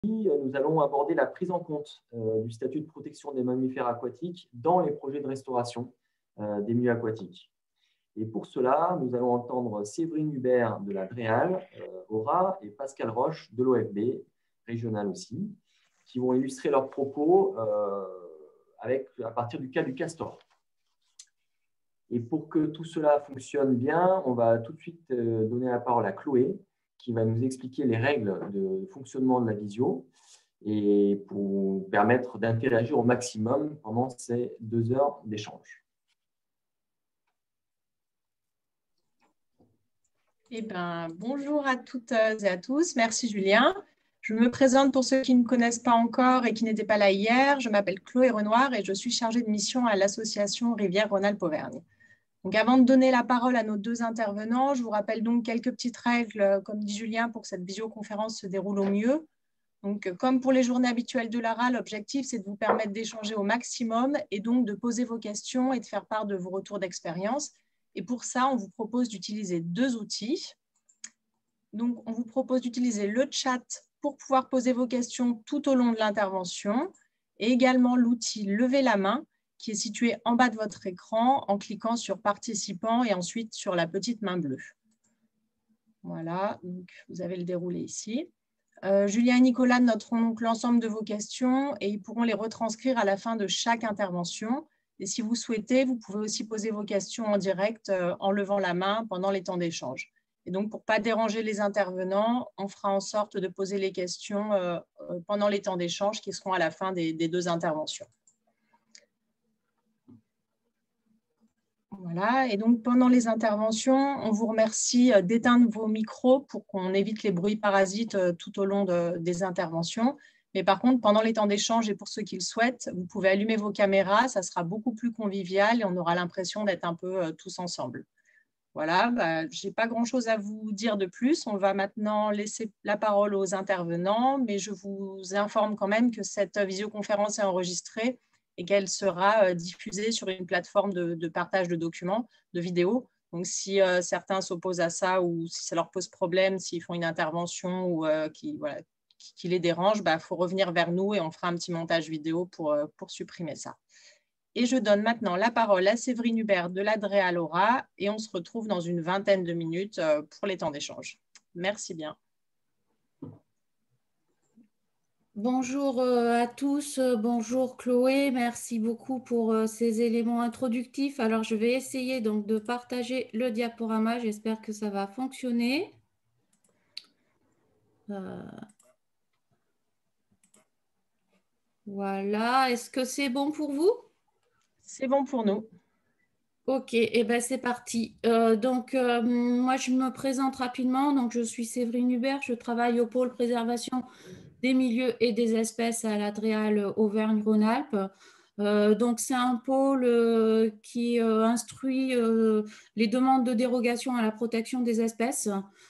nous allons aborder la prise en compte du statut de protection des mammifères aquatiques dans les projets de restauration des milieux aquatiques. Et pour cela, nous allons entendre Séverine Hubert de la DREAL, Aura, et Pascal Roche de l'OFB, régional aussi, qui vont illustrer leurs propos à partir du cas du castor. Et pour que tout cela fonctionne bien, on va tout de suite donner la parole à Chloé, qui va nous expliquer les règles de fonctionnement de la visio et pour permettre d'interagir au maximum pendant ces 2 heures d'échange. Eh ben, bonjour à toutes et à tous. Merci Julien. Je me présente pour ceux qui ne me connaissent pas encore et qui n'étaient pas là hier. Je m'appelle Chloé Renoir et je suis chargée de mission à l'association Rivière-Rhône-Alpes-Auvergne. Donc, avant de donner la parole à nos 2 intervenants, je vous rappelle donc quelques petites règles, comme dit Julien, pour que cette visioconférence se déroule au mieux. Donc, comme pour les journées habituelles de l'ARA, l'objectif, c'est de vous permettre d'échanger au maximum et donc de poser vos questions et de faire part de vos retours d'expérience. Et pour ça, on vous propose d'utiliser 2 outils. Donc, on vous propose d'utiliser le chat pour pouvoir poser vos questions tout au long de l'intervention et également l'outil Lever la main qui est situé en bas de votre écran en cliquant sur Participants et ensuite sur la petite main bleue. Voilà, donc vous avez le déroulé ici. Julien et Nicolas noteront donc l'ensemble de vos questions et ils pourront les retranscrire à la fin de chaque intervention. Et si vous souhaitez, vous pouvez aussi poser vos questions en direct en levant la main pendant les temps d'échange. Et donc, pour ne pas déranger les intervenants, on fera en sorte de poser les questions pendant les temps d'échange qui seront à la fin des 2 interventions. Voilà, et donc pendant les interventions, on vous remercie d'éteindre vos micros pour qu'on évite les bruits parasites tout au long des interventions. Mais par contre, pendant les temps d'échange et pour ceux qui le souhaitent, vous pouvez allumer vos caméras, ça sera beaucoup plus convivial et on aura l'impression d'être un peu tous ensemble. Voilà, je n'ai pas grand-chose à vous dire de plus. On va maintenant laisser la parole aux intervenants, mais je vous informe quand même que cette visioconférence est enregistrée et qu'elle sera diffusée sur une plateforme de partage de documents, de vidéos. Donc, si certains s'opposent à ça ou si ça leur pose problème, s'ils font une intervention ou qui les dérange, il faut revenir vers nous et on fera un petit montage vidéo pour supprimer ça. Et je donne maintenant la parole à Séverine Hubert de la DREAL Aura et on se retrouve dans une vingtaine de minutes pour les temps d'échange. Merci bien. Bonjour à tous, bonjour Chloé, merci beaucoup pour ces éléments introductifs. Alors, je vais essayer donc de partager le diaporama, j'espère que ça va fonctionner. Voilà, est-ce que c'est bon pour vous? C'est bon pour nous. Ok, et ben c'est parti. Moi, je me présente rapidement. Donc, je suis Séverine Hubert, je travaille au pôle préservation des milieux et des espèces à la DREAL Auvergne-Rhône-Alpes. Donc, c'est un pôle qui instruit les demandes de dérogation à la protection des espèces.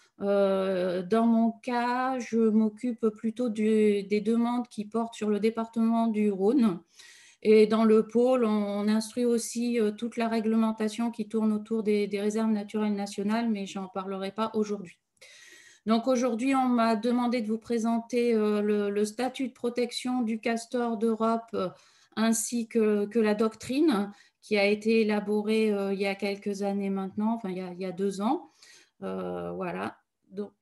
Dans mon cas, je m'occupe plutôt des demandes qui portent sur le département du Rhône. Et dans le pôle, on instruit aussi toute la réglementation qui tourne autour des réserves naturelles nationales, mais je n'en parlerai pas aujourd'hui. Donc aujourd'hui, on m'a demandé de vous présenter le statut de protection du castor d'Europe ainsi que la doctrine qui a été élaborée il y a quelques années maintenant, enfin il y a 2 ans. Voilà. Donc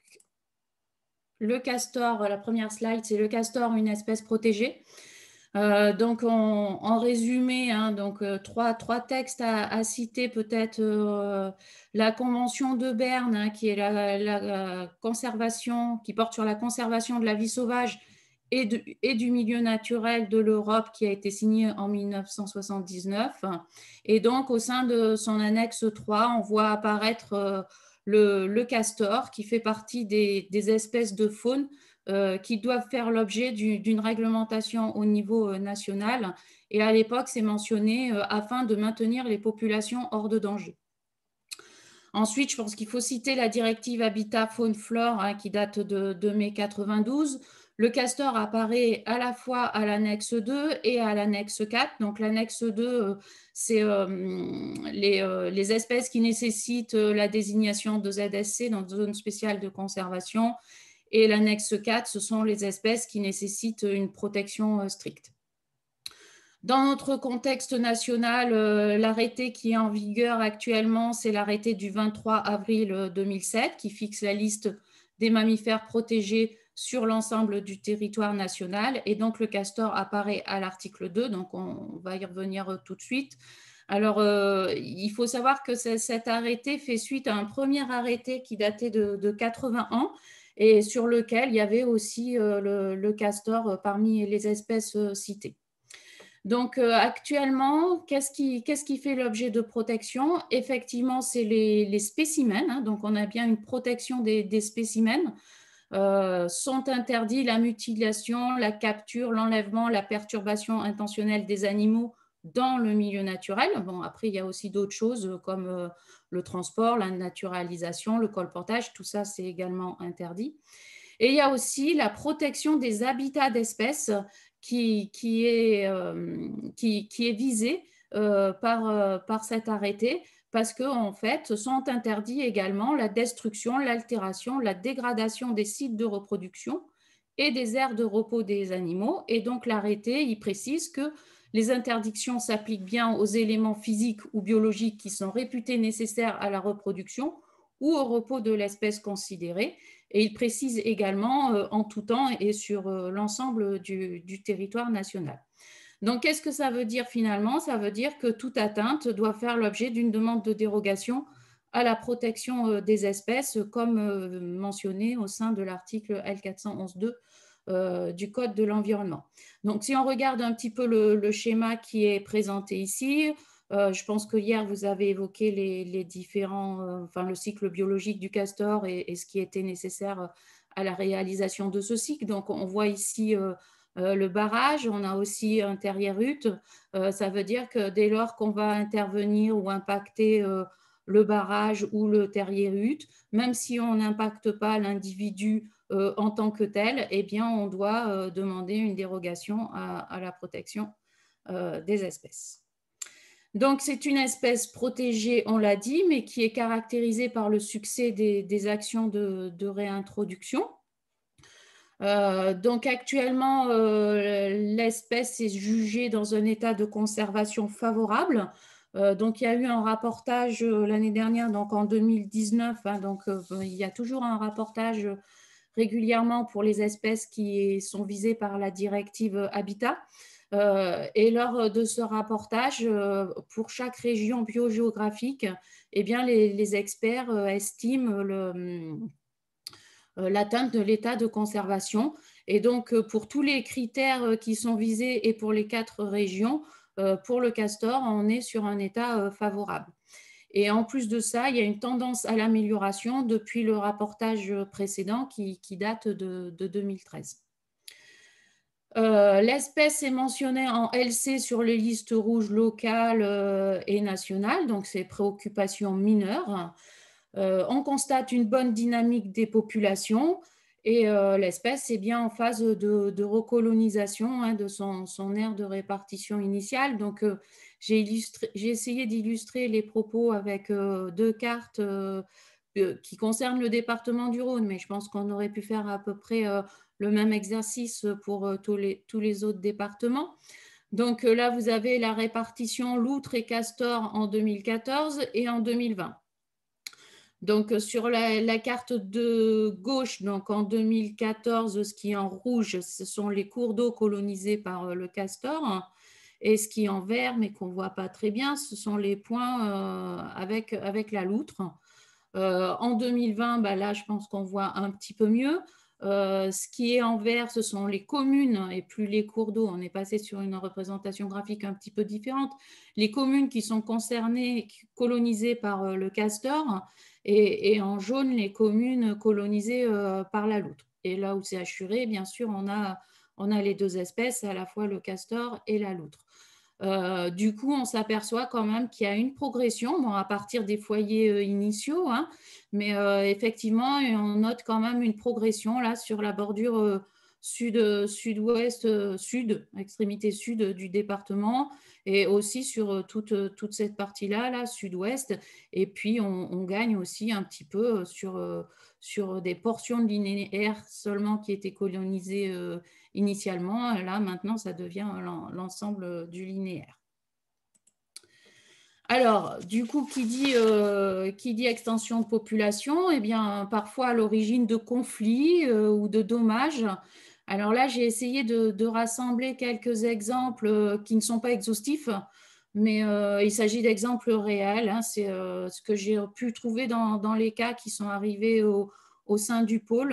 le castor, la première slide, c'est le castor, une espèce protégée. Donc, en résumé, trois textes à citer, peut-être la Convention de Berne, qui est la conservation, qui porte sur la conservation de la vie sauvage et du milieu naturel de l'Europe, qui a été signée en 1979. Et donc, au sein de son annexe 3, on voit apparaître le castor, qui fait partie des espèces de faune qui doivent faire l'objet d'une réglementation au niveau national. Et à l'époque, c'est mentionné afin de maintenir les populations hors de danger. Ensuite, je pense qu'il faut citer la directive Habitat Faune-Flore qui date de mai 92. Le castor apparaît à la fois à l'annexe 2 et à l'annexe 4. Donc, l'annexe 2, c'est les espèces qui nécessitent la désignation de ZSC, dans zone spéciale de conservation. Et l'annexe 4, ce sont les espèces qui nécessitent une protection stricte. Dans notre contexte national, l'arrêté qui est en vigueur actuellement, c'est l'arrêté du 23 avril 2007 qui fixe la liste des mammifères protégés sur l'ensemble du territoire national. Et donc, le castor apparaît à l'article 2, donc on va y revenir tout de suite. Alors, il faut savoir que cet arrêté fait suite à un premier arrêté qui datait de 80 ans et sur lequel il y avait aussi le castor parmi les espèces citées. Donc, actuellement, qu'est-ce qui fait l'objet de protection? Effectivement, c'est les spécimens. Hein, donc, on a bien une protection des spécimens. Sont interdits la mutilation, la capture, l'enlèvement, la perturbation intentionnelle des animaux dans le milieu naturel. Bon, après, il y a aussi d'autres choses comme le transport, la naturalisation, le colportage. Tout ça, c'est également interdit. Et il y a aussi la protection des habitats d'espèces qui est visée par cet arrêté parce qu'en fait, sont interdits également la destruction, l'altération, la dégradation des sites de reproduction et des aires de repos des animaux. Et donc, l'arrêté, il précise que les interdictions s'appliquent bien aux éléments physiques ou biologiques qui sont réputés nécessaires à la reproduction ou au repos de l'espèce considérée. Et il précise également en tout temps et sur l'ensemble du territoire national. Donc, qu'est-ce que ça veut dire finalement? Ça veut dire que toute atteinte doit faire l'objet d'une demande de dérogation à la protection des espèces, comme mentionné au sein de l'article L411-2 du Code de l'environnement. Donc, si on regarde un petit peu le schéma qui est présenté ici, je pense que hier, vous avez évoqué les différents, le cycle biologique du castor et ce qui était nécessaire à la réalisation de ce cycle. Donc, on voit ici le barrage, on a aussi un terrier-hute. Ça veut dire que dès lors qu'on va intervenir ou impacter le barrage ou le terrier-hute, même si on n'impacte pas l'individu en tant que tel, eh bien, on doit demander une dérogation à la protection des espèces. Donc, c'est une espèce protégée, on l'a dit, mais qui est caractérisée par le succès des actions de réintroduction. Donc, actuellement, l'espèce est jugée dans un état de conservation favorable. Donc, il y a eu un rapportage l'année dernière, donc en 2019. Hein, donc, il y a toujours un rapportage régulièrement pour les espèces qui sont visées par la directive Habitat. Et lors de ce rapportage, pour chaque région biogéographique, eh bien, les experts estiment l'atteinte de l'état de conservation. Et donc, pour tous les critères qui sont visés et pour les 4 régions, pour le castor, on est sur un état favorable. Et en plus de ça, il y a une tendance à l'amélioration depuis le rapportage précédent qui date de 2013. L'espèce est mentionnée en LC sur les listes rouges locales et nationales, donc c'est préoccupation mineure. On constate une bonne dynamique des populations et l'espèce est bien en phase de recolonisation hein, de son aire de répartition initiale. Donc, j'ai essayé d'illustrer les propos avec 2 cartes qui concernent le département du Rhône, mais je pense qu'on aurait pu faire à peu près le même exercice pour tous les autres départements. Donc là, vous avez la répartition loutre et castor en 2014 et en 2020. Donc sur la carte de gauche, donc en 2014, ce qui est en rouge, ce sont les cours d'eau colonisés par le castor. Et ce qui est en vert, mais qu'on ne voit pas très bien, ce sont les points avec la loutre. En 2020, là, je pense qu'on voit un petit peu mieux. Ce qui est en vert, ce sont les communes et plus les cours d'eau. On est passé sur une représentation graphique un petit peu différente. Les communes qui sont concernées, colonisées par le castor, et en jaune, les communes colonisées par la loutre. Et là où c'est assuré, bien sûr, on a les 2 espèces, à la fois le castor et la loutre. Du coup, on s'aperçoit quand même qu'il y a une progression à partir des foyers initiaux, hein, mais effectivement, on note quand même une progression là sur la bordure sud-ouest, sud, extrémité sud du département, et aussi sur toute cette partie-là, là, sud-ouest. Et puis, on gagne aussi un petit peu sur des portions de linéaire seulement qui étaient colonisées initialement. Là, maintenant, ça devient l'ensemble du linéaire. Alors, du coup, qui dit extension de population, eh bien, parfois à l'origine de conflits ou de dommages. Alors là, j'ai essayé de rassembler quelques exemples qui ne sont pas exhaustifs, mais il s'agit d'exemples réels. Hein. C'est ce que j'ai pu trouver dans les cas qui sont arrivés au sein du pôle.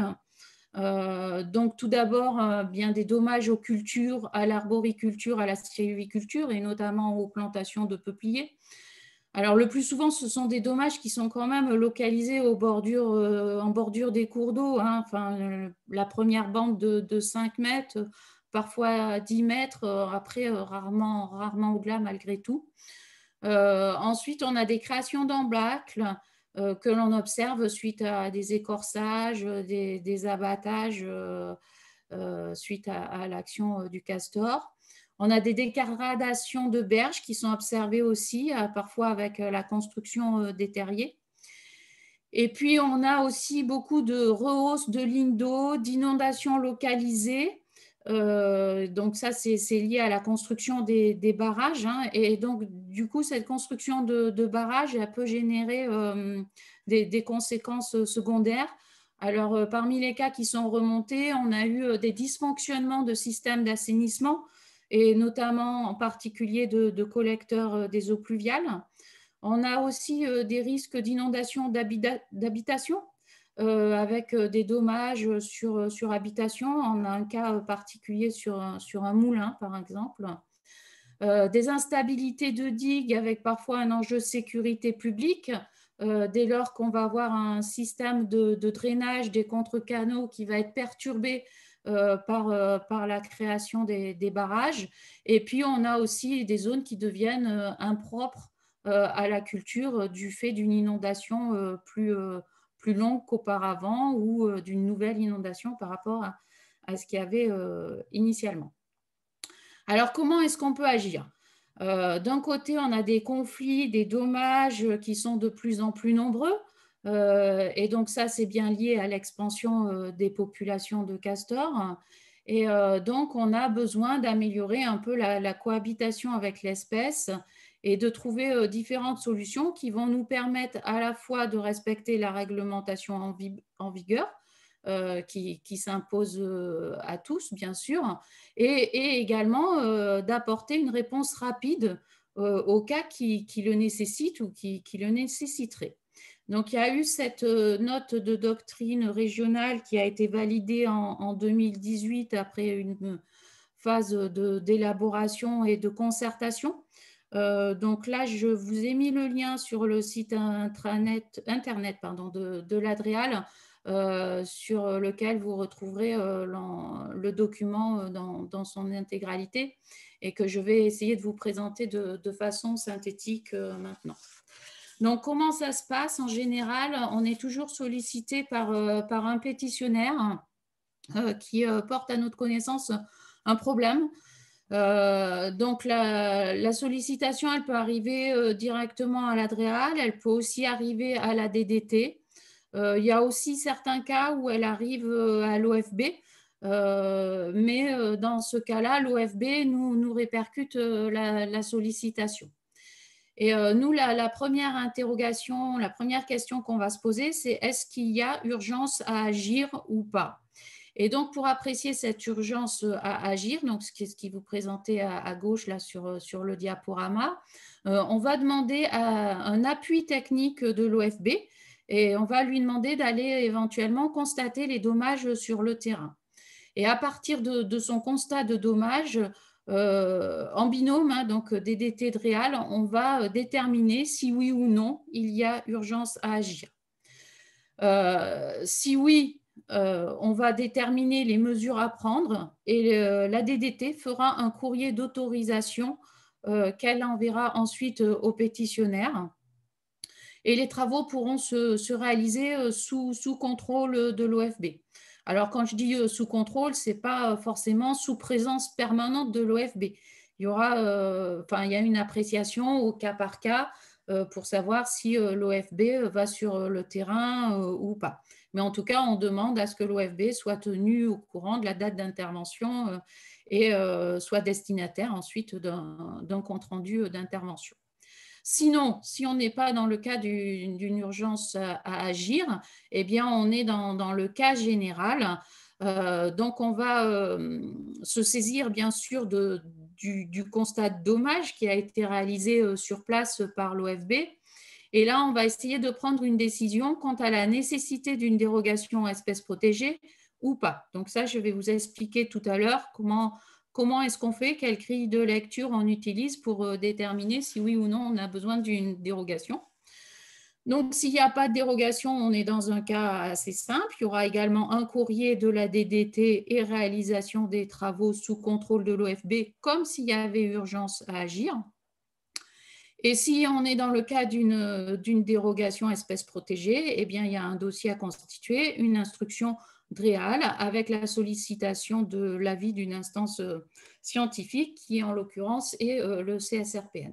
Donc, tout d'abord, bien des dommages aux cultures, à l'arboriculture, à la sylviculture et notamment aux plantations de peupliers. Alors, le plus souvent, ce sont des dommages qui sont quand même localisés en bordure des cours d'eau. Hein. Enfin, la première bande de 5 mètres, parfois 10 mètres, après, rarement au-delà malgré tout. Ensuite, on a des créations d'embâcles que l'on observe suite à des écorçages, des abattages suite à l'action du castor. On a des dégradations de berges qui sont observées aussi, parfois avec la construction des terriers. Et puis, on a aussi beaucoup de rehausses de lignes d'eau, d'inondations localisées. Donc, ça, c'est lié à la construction des barrages. Hein. Et donc, du coup, cette construction de barrages, elle peut générer des conséquences secondaires. Alors, parmi les cas qui sont remontés, on a eu des dysfonctionnements de systèmes d'assainissement, et notamment en particulier de collecteurs des eaux pluviales. On a aussi des risques d'inondation d'habitation avec des dommages sur habitation. On a un cas particulier sur un moulin, par exemple. Des instabilités de digues avec parfois un enjeu de sécurité publique. Dès lors qu'on va avoir un système de drainage des contre-canaux qui va être perturbé par la création des barrages. Et puis, on a aussi des zones qui deviennent impropres à la culture du fait d'une inondation plus longue qu'auparavant ou d'une nouvelle inondation par rapport à ce qu'il y avait initialement. Alors, comment est-ce qu'on peut agir ? D'un côté, on a des conflits, des dommages qui sont de plus en plus nombreux. Et donc ça, c'est bien lié à l'expansion des populations de castors. Et donc, on a besoin d'améliorer un peu la cohabitation avec l'espèce et de trouver différentes solutions qui vont nous permettre à la fois de respecter la réglementation en vigueur, qui s'impose à tous, bien sûr, et également d'apporter une réponse rapide aux cas qui le nécessitent ou qui le nécessiteraient. Donc, il y a eu cette note de doctrine régionale qui a été validée en 2018 après une phase d'élaboration et de concertation. Donc là, je vous ai mis le lien sur le site internet de l'Adréal, sur lequel vous retrouverez le document dans son intégralité et que je vais essayer de vous présenter de façon synthétique maintenant. Donc, comment ça se passe? En général, on est toujours sollicité par un pétitionnaire qui porte à notre connaissance un problème. Donc, la sollicitation, elle peut arriver directement à l'Adréal, elle peut aussi arriver à la DDT. Il y a aussi certains cas où elle arrive à l'OFB, mais dans ce cas-là, l'OFB nous répercute la sollicitation. Et nous, la première interrogation, la première question qu'on va se poser, c'est est-ce qu'il y a urgence à agir ou pas? Et donc, pour apprécier cette urgence à agir, donc ce qui vous présentez à gauche là sur le diaporama, on va demander un appui technique de l'OFB et on va lui demander d'aller éventuellement constater les dommages sur le terrain. Et à partir de son constat de dommages, en binôme, hein, donc DDT de Réal, on va déterminer si oui ou non il y a urgence à agir. Si oui, on va déterminer les mesures à prendre et la DDT fera un courrier d'autorisation qu'elle enverra ensuite au pétitionnaire. Et les travaux pourront se réaliser sous contrôle de l'OFB. Alors, quand je dis sous contrôle, ce n'est pas forcément sous présence permanente de l'OFB. Il y a une appréciation au cas par cas pour savoir si l'OFB va sur le terrain ou pas. Mais en tout cas, on demande à ce que l'OFB soit tenu au courant de la date d'intervention et soit destinataire ensuite d'un compte-rendu d'intervention. Sinon, si on n'est pas dans le cas d'une urgence à agir, eh bien, on est dans le cas général. Donc, on va se saisir, bien sûr, du constat de dommage qui a été réalisé sur place par l'OFB. Et là, on va essayer de prendre une décision quant à la nécessité d'une dérogation espèce protégée ou pas. Donc ça, je vais vous expliquer tout à l'heure comment est-ce qu'on fait, quelle grille de lecture on utilise pour déterminer si oui ou non on a besoin d'une dérogation. Donc, s'il n'y a pas de dérogation, on est dans un cas assez simple. Il y aura également un courrier de la DDT et réalisation des travaux sous contrôle de l'OFB, comme s'il y avait urgence à agir. Et si on est dans le cas d'une dérogation espèce protégée, eh bien, il y a un dossier à constituer, une instruction DREAL avec la sollicitation de l'avis d'une instance scientifique qui, en l'occurrence, est le CSRPN.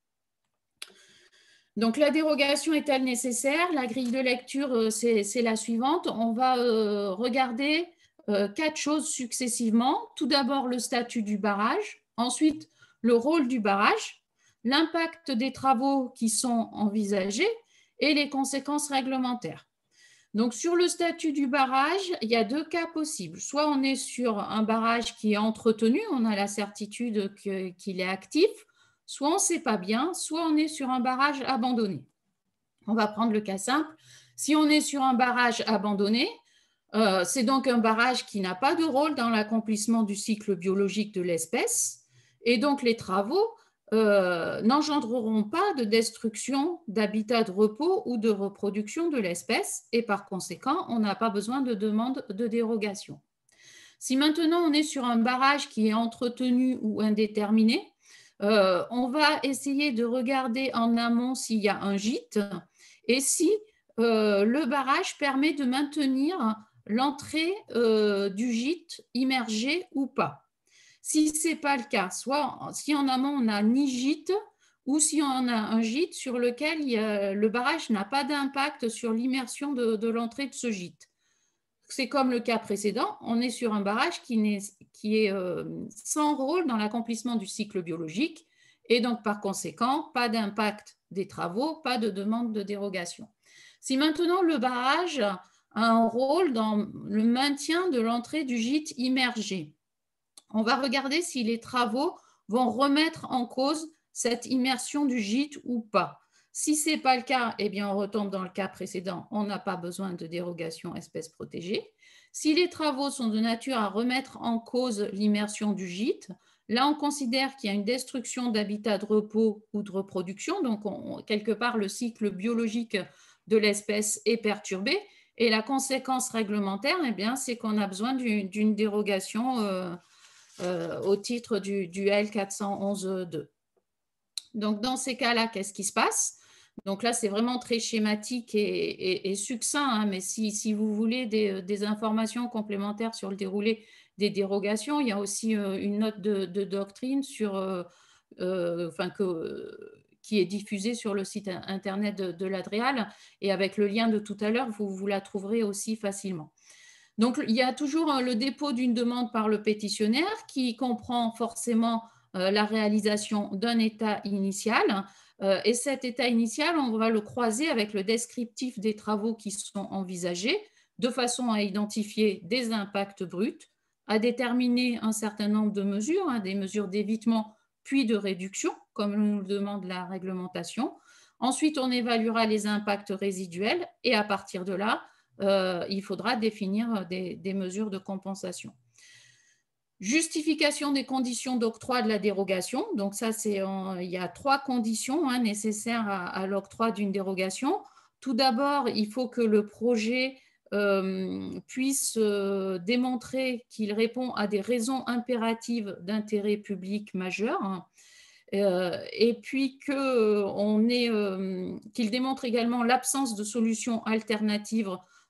Donc, la dérogation est-elle nécessaire? La grille de lecture, c'est la suivante. On va regarder 4 choses successivement. Tout d'abord, le statut du barrage. Ensuite, le rôle du barrage, l'impact des travaux qui sont envisagés et les conséquences réglementaires. Donc, sur le statut du barrage, il y a 2 cas possibles. Soit on est sur un barrage qui est entretenu, on a la certitude qu'il est actif, soit on ne sait pas bien, soit on est sur un barrage abandonné. On va prendre le cas simple. Si on est sur un barrage abandonné, c'est donc un barrage qui n'a pas de rôle dans l'accomplissement du cycle biologique de l'espèce, et donc les travaux n'engendreront pas de destruction d'habitat de repos ou de reproduction de l'espèce, et par conséquent, on n'a pas besoin de demande de dérogation. Si maintenant on est sur un barrage qui est entretenu ou indéterminé, on va essayer de regarder en amont s'il y a un gîte et si le barrage permet de maintenir l'entrée du gîte immergé ou pas. Si ce n'est pas le cas, soit si en amont on n'a ni gîte ou si on a un gîte sur lequel le barrage n'a pas d'impact sur l'immersion de l'entrée de ce gîte. C'est comme le cas précédent, on est sur un barrage qui est sans rôle dans l'accomplissement du cycle biologique et donc par conséquent, pas d'impact des travaux, pas de demande de dérogation. Si maintenant le barrage a un rôle dans le maintien de l'entrée du gîte immergé, on va regarder si les travaux vont remettre en cause cette immersion du gîte ou pas. Si ce n'est pas le cas, eh bien, on retombe dans le cas précédent, on n'a pas besoin de dérogation espèce protégée. Si les travaux sont de nature à remettre en cause l'immersion du gîte, là, on considère qu'il y a une destruction d'habitat de repos ou de reproduction, donc quelque part, le cycle biologique de l'espèce est perturbé. Et la conséquence réglementaire, eh bien, c'est qu'on a besoin d'une dérogation au titre du L411-2. Donc, dans ces cas-là, qu'est-ce qui se passe? Donc là, c'est vraiment très schématique et succinct, hein, mais si vous voulez des informations complémentaires sur le déroulé des dérogations, il y a aussi une note de doctrine qui est diffusée sur le site internet de l'Adréal, et avec le lien de tout à l'heure, vous la trouverez aussi facilement. Donc, il y a toujours le dépôt d'une demande par le pétitionnaire qui comprend forcément la réalisation d'un état initial. Et cet état initial, on va le croiser avec le descriptif des travaux qui sont envisagés, de façon à identifier des impacts bruts, à déterminer un certain nombre de mesures, des mesures d'évitement puis de réduction, comme nous le demande la réglementation. Ensuite, on évaluera les impacts résiduels et à partir de là, il faudra définir des mesures de compensation. Justification des conditions d'octroi de la dérogation. Donc ça, il y a 3 conditions nécessaires à l'octroi d'une dérogation. Tout d'abord, il faut que le projet puisse démontrer qu'il répond à des raisons impératives d'intérêt public majeur, et puis qu'il démontre également l'absence de solutions alternatives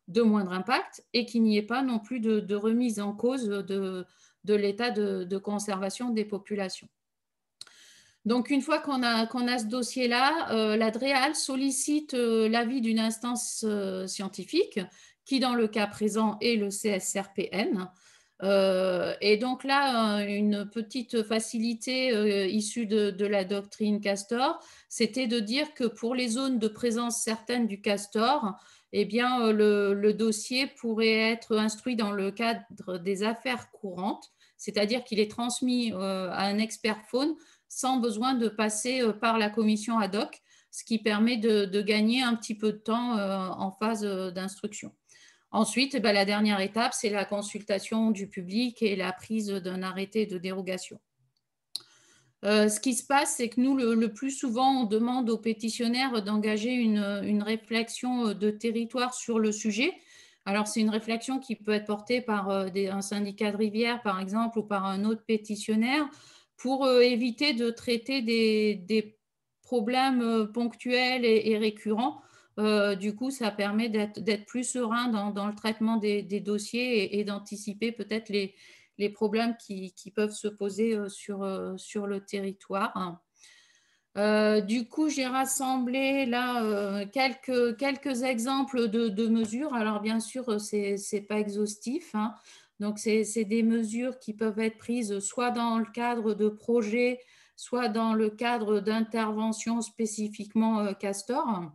de moindre impact et qu'il n'y ait pas non plus de remise en cause de l'état de conservation des populations. Donc, une fois qu'on a ce dossier-là, la DREAL sollicite l'avis d'une instance scientifique qui, dans le cas présent, est le CSRPN. Et donc là, une petite facilité issue de la doctrine Castor, c'était de dire que pour les zones de présence certaine du castor, eh bien, le dossier pourrait être instruit dans le cadre des affaires courantes, c'est-à-dire qu'il est transmis à un expert faune sans besoin de passer par la commission ad hoc, ce qui permet de gagner un petit peu de temps en phase d'instruction. Ensuite, la dernière étape, c'est la consultation du public et la prise d'un arrêté de dérogation. Ce qui se passe, c'est que nous, le plus souvent, on demande aux pétitionnaires d'engager une réflexion de territoire sur le sujet. Alors, c'est une réflexion qui peut être portée par un syndicat de rivière, par exemple, ou par un autre pétitionnaire, pour éviter de traiter des problèmes ponctuels et récurrents. Du coup, ça permet d'être plus serein dans le traitement des dossiers et d'anticiper peut-être les problèmes qui peuvent se poser sur le territoire. Du coup, j'ai rassemblé là quelques exemples de mesures. Alors, bien sûr, ce n'est pas exhaustif, hein. Donc, c'est des mesures qui peuvent être prises soit dans le cadre de projets, soit dans le cadre d'interventions spécifiquement castor.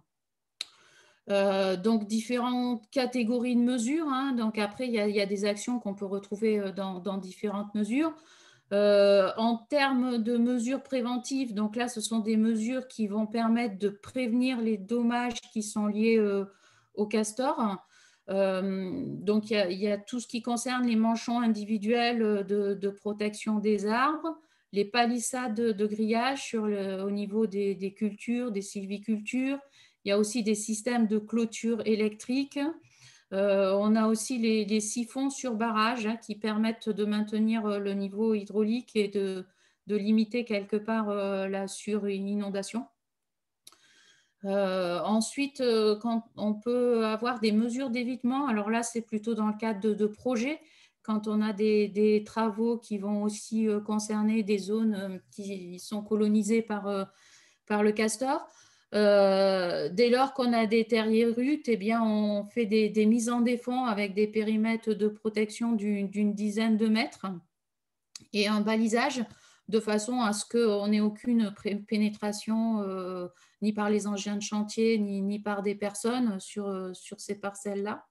Donc, différentes catégories de mesures, hein. Donc, après, il y a des actions qu'on peut retrouver dans différentes mesures. En termes de mesures préventives, donc là, ce sont des mesures qui vont permettre de prévenir les dommages qui sont liés au castor. Donc, il y a tout ce qui concerne les manchons individuels de protection des arbres, les palissades de grillage au niveau des cultures, des sylvicultures. Il y a aussi des systèmes de clôture électrique. On a aussi les siphons sur barrage qui permettent de maintenir le niveau hydraulique et de limiter quelque part la surinondation. Ensuite, quand on peut avoir des mesures d'évitement, alors là, c'est plutôt dans le cadre de projets, quand on a des travaux qui vont aussi concerner des zones qui sont colonisées par le castor. Dès lors qu'on a des terriers-rutes, eh bien, on fait des mises en défend avec des périmètres de protection d'une dizaine de mètres et un balisage de façon à ce qu'on n'ait aucune pénétration ni par les engins de chantier ni par des personnes sur ces parcelles-là.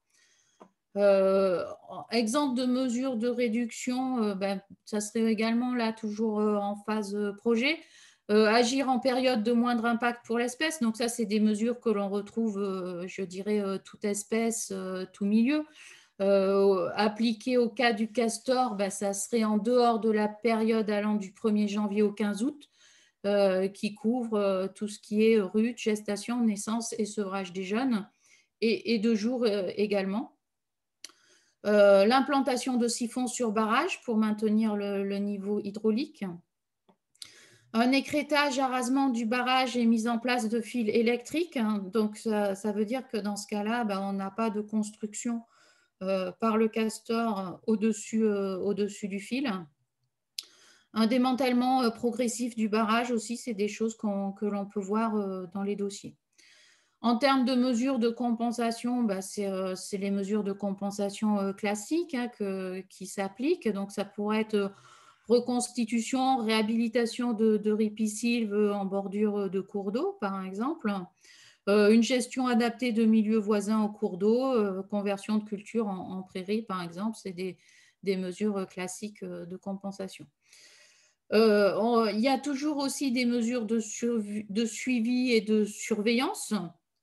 Exemple de mesures de réduction, ça serait également là toujours en phase projet. Agir en période de moindre impact pour l'espèce. Donc ça, c'est des mesures que l'on retrouve, je dirais, toute espèce, tout milieu. Appliqué au cas du castor, ça serait en dehors de la période allant du 1er janvier au 15 août, qui couvre tout ce qui est rut, gestation, naissance et sevrage des jeunes, et de jour également. L'implantation de siphons sur barrage pour maintenir le niveau hydraulique. Un écrêtage, arasement du barrage et mise en place de fils électriques. Donc, ça veut dire que dans ce cas-là, on n'a pas de construction par le castor au-dessus du fil. Un démantèlement progressif du barrage aussi, c'est des choses que l'on peut voir dans les dossiers. En termes de mesures de compensation, c'est les mesures de compensation classiques qui s'appliquent. Donc, ça pourrait être reconstitution, réhabilitation de ripisylves en bordure de cours d'eau, par exemple. Une gestion adaptée de milieux voisins aux cours d'eau, conversion de culture en prairie, par exemple. C'est des mesures classiques de compensation. Il y a toujours aussi des mesures de suivi et de surveillance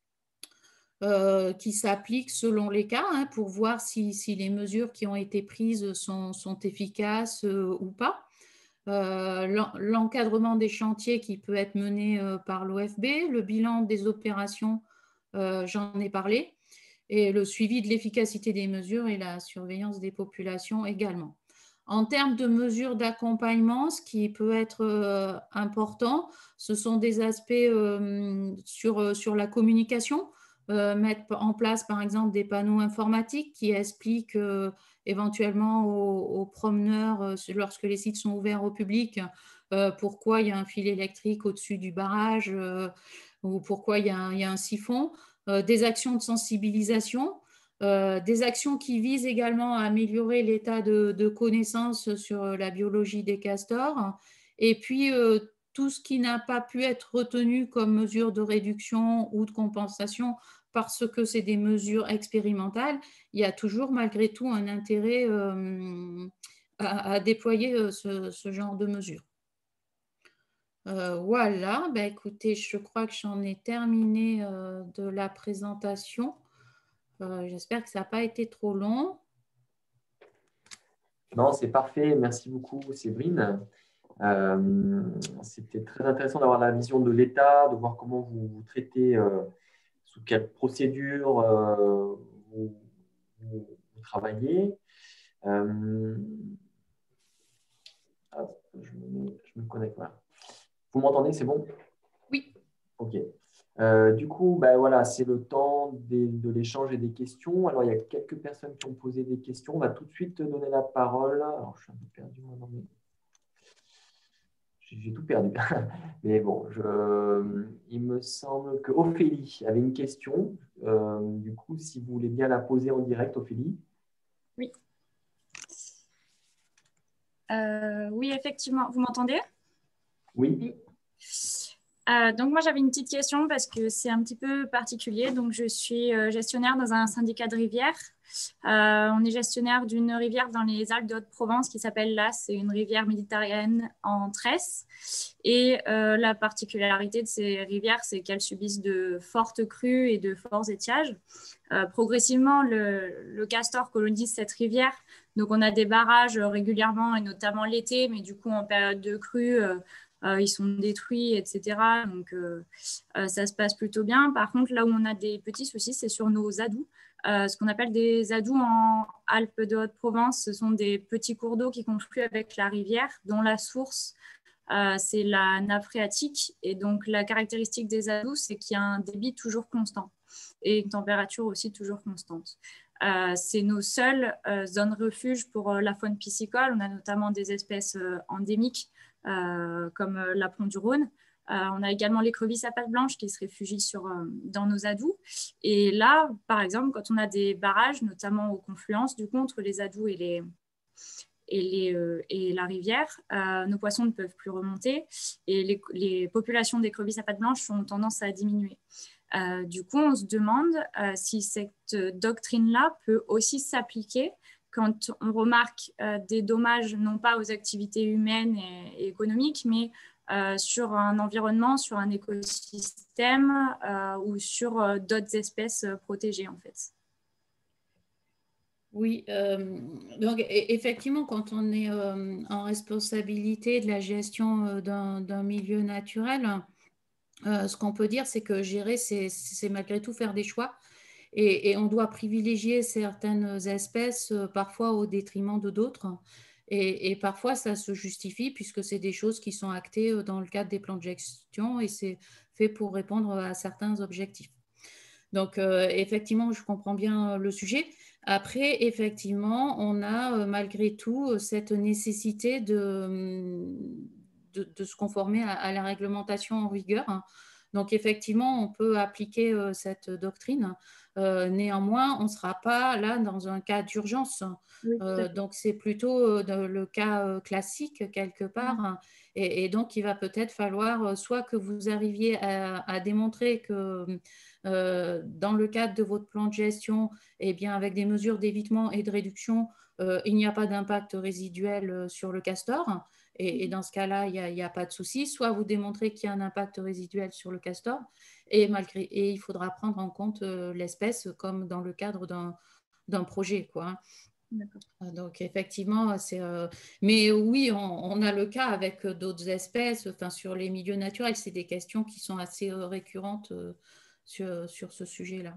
qui s'appliquent selon les cas pour voir si les mesures qui ont été prises sont efficaces ou pas. L'encadrement des chantiers qui peut être mené par l'OFB, le bilan des opérations, j'en ai parlé, et le suivi de l'efficacité des mesures et la surveillance des populations également. En termes de mesures d'accompagnement, ce qui peut être important, ce sont des aspects sur la communication. mettre en place, par exemple, des panneaux informatiques qui expliquent éventuellement aux promeneurs, lorsque les sites sont ouverts au public, pourquoi il y a un fil électrique au-dessus du barrage ou pourquoi il y a un siphon. Des actions de sensibilisation, des actions qui visent également à améliorer l'état de connaissance sur la biologie des castors. Et puis, tout ce qui n'a pas pu être retenu comme mesure de réduction ou de compensation parce que c'est des mesures expérimentales, il y a toujours malgré tout un intérêt à déployer ce genre de mesures. Voilà, bah, écoutez, je crois que j'en ai terminé de la présentation. J'espère que ça n'a pas été trop long. Non, c'est parfait. Merci beaucoup, Séverine. C'était très intéressant d'avoir la vision de l'État, de voir comment vous traitez, sous quelle procédure vous travaillez. Hop, je me connecte. Voilà. Vous m'entendez, c'est bon? Oui. OK. Du coup, ben voilà, c'est le temps de l'échange et des questions. Alors, il y a quelques personnes qui ont posé des questions. On va tout de suite donner la parole. Alors, je suis un peu perdu. J'ai tout perdu. Mais bon, il me semble que Ophélie avait une question. Du coup, si vous voulez bien la poser en direct, Ophélie. Oui. Oui, effectivement. Vous m'entendez? Oui. Donc, moi, j'avais une petite question parce que c'est un petit peu particulier. Donc, je suis gestionnaire dans un syndicat de rivière. On est gestionnaire d'une rivière dans les Alpes de Haute-Provence qui s'appelle l'As. C'est une rivière méditerranéenne en tresse. Et la particularité de ces rivières, c'est qu'elles subissent de fortes crues et de forts étiages. Progressivement, le castor colonise cette rivière. Donc, on a des barrages régulièrement, et notamment l'été, mais du coup, en période de crue, ils sont détruits, etc. Donc, ça se passe plutôt bien. Par contre, là où on a des petits soucis, c'est sur nos adous. Ce qu'on appelle des adous en Alpes de Haute-Provence, ce sont des petits cours d'eau qui confluent avec la rivière, dont la source, c'est la nappe phréatique. Et donc, la caractéristique des adous, c'est qu'il y a un débit toujours constant et une température aussi toujours constante. C'est nos seules zones refuge pour la faune piscicole. On a notamment des espèces endémiques comme l'apron du Rhône. On a également l'écrevisse à pattes blanches qui se réfugient dans nos adous. Et là, par exemple, quand on a des barrages, notamment aux confluences, du coup, entre les adous et la rivière, nos poissons ne peuvent plus remonter et les populations d'écrevisses à pattes blanches ont tendance à diminuer. Du coup, on se demande si cette doctrine-là peut aussi s'appliquer quand on remarque des dommages, non pas aux activités humaines et économiques, mais sur un environnement, sur un écosystème ou sur d'autres espèces protégées, en fait. Oui, donc effectivement, quand on est en responsabilité de la gestion d'un milieu naturel, ce qu'on peut dire, c'est que gérer, c'est malgré tout faire des choix. Et on doit privilégier certaines espèces parfois au détriment de d'autres. Et parfois, ça se justifie puisque c'est des choses qui sont actées dans le cadre des plans de gestion et c'est fait pour répondre à certains objectifs. Donc, effectivement, je comprends bien le sujet. Après, effectivement, on a malgré tout cette nécessité de se conformer à la réglementation en vigueur. Donc, effectivement, on peut appliquer cette doctrine. Néanmoins, on ne sera pas là dans un cas d'urgence. Oui, donc, c'est plutôt le cas classique quelque part. Et donc, il va peut-être falloir soit que vous arriviez à démontrer que dans le cadre de votre plan de gestion, eh bien, avec des mesures d'évitement et de réduction, il n'y a pas d'impact résiduel sur le castor. Et dans ce cas-là, il n'y a pas de souci. Soit vous démontrez qu'il y a un impact résiduel sur le castor et il faudra prendre en compte l'espèce comme dans le cadre d'un projet, quoi. Donc effectivement, mais oui, on a le cas avec d'autres espèces. Enfin, sur les milieux naturels, c'est des questions qui sont assez récurrentes sur ce sujet-là.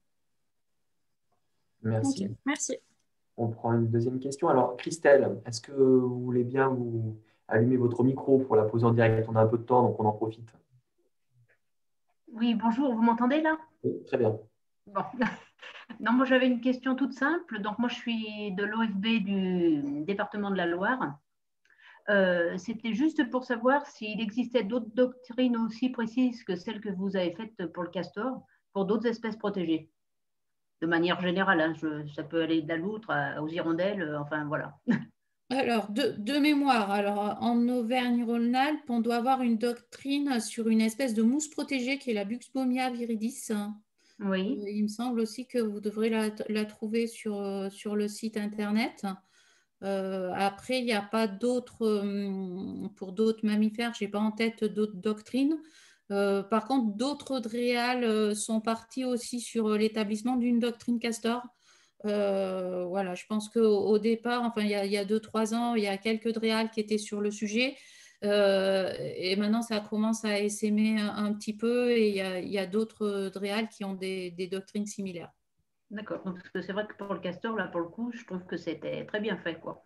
Merci. Okay, merci. On prend une deuxième question. Alors, Christelle, est-ce que vous voulez bien vous allumer votre micro pour la poser en direct? On a un peu de temps, donc on en profite. Oui, bonjour, vous m'entendez là? Oui, très bien. Bon. Non, moi j'avais une question toute simple. Donc moi je suis de l'OFB du département de la Loire. C'était juste pour savoir s'il existait d'autres doctrines aussi précises que celles que vous avez faites pour le castor, pour d'autres espèces protégées. De manière générale, hein, ça peut aller de la loutre aux hirondelles, enfin voilà. Alors, de mémoire, alors en Auvergne-Rhône-Alpes, on doit avoir une doctrine sur une espèce de mousse protégée qui est la Buxbaumia viridis. Oui, Il me semble aussi que vous devrez la trouver sur le site internet. Après, il n'y a pas d'autres, pour d'autres mammifères, je n'ai pas en tête d'autres doctrines. Par contre, d'autres DREAL sont partis aussi sur l'établissement d'une doctrine castor. Voilà, je pense qu'au départ, enfin, il y a 2-3 ans, il y a quelques DREAL qui étaient sur le sujet. Et maintenant, ça commence à essaimer un petit peu et il y a d'autres DREAL qui ont des doctrines similaires. d'accord. Donc c'est vrai que pour le castor, là pour le coup, je trouve que c'était très bien fait, quoi.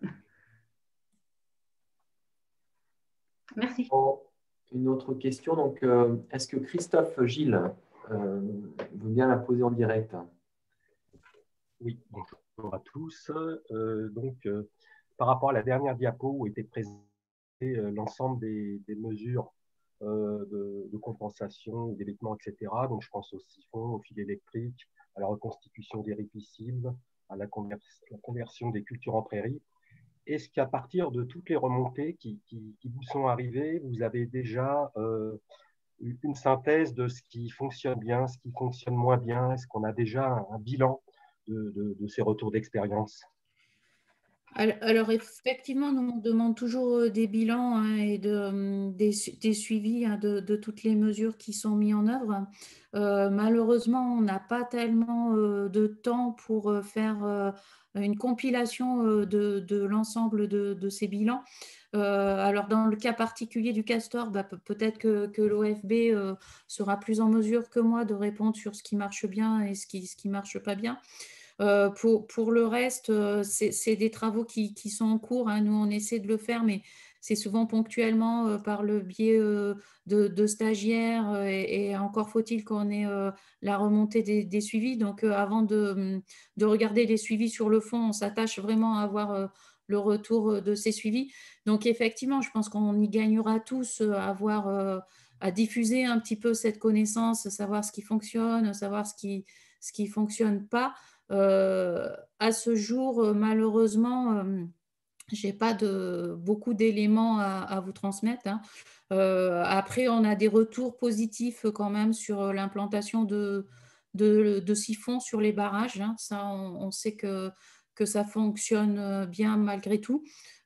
Merci. Une autre question, donc, est-ce que Christophe Gilles veut bien la poser en direct? Oui, bonjour à tous. Par rapport à la dernière diapo où était présenté l'ensemble des mesures de compensation, d'évitement, etc. Donc, je pense aux siphons, aux fils électriques, à la reconstitution des ripisylves, à la conversion des cultures en prairie. Est-ce qu'à partir de toutes les remontées qui vous sont arrivées, vous avez déjà une synthèse de ce qui fonctionne bien, ce qui fonctionne moins bien? Est-ce qu'on a déjà un bilan de ces retours d'expérience? Alors, effectivement, nous, on demande toujours des bilans hein, et des suivis hein, de toutes les mesures qui sont mises en œuvre. Malheureusement, on n'a pas tellement de temps pour faire une compilation de l'ensemble de ces bilans. Alors, dans le cas particulier du castor, bah, peut-être que l'OFB sera plus en mesure que moi de répondre sur ce qui marche bien et ce qui marche pas bien. Pour le reste, c'est des travaux qui sont en cours. Hein. Nous, on essaie de le faire, mais c'est souvent ponctuellement par le biais de stagiaires et encore faut-il qu'on ait la remontée des suivis. Donc, avant de regarder les suivis sur le fond, on s'attache vraiment à avoir le retour de ces suivis. Donc, effectivement, je pense qu'on y gagnera tous à diffuser un petit peu cette connaissance, savoir ce qui fonctionne, savoir ce qui fonctionne pas. À ce jour, malheureusement, je n'ai pas beaucoup d'éléments à vous transmettre. Hein. Après, on a des retours positifs quand même sur l'implantation de siphons sur les barrages. Hein. Ça, on sait que ça fonctionne bien malgré tout.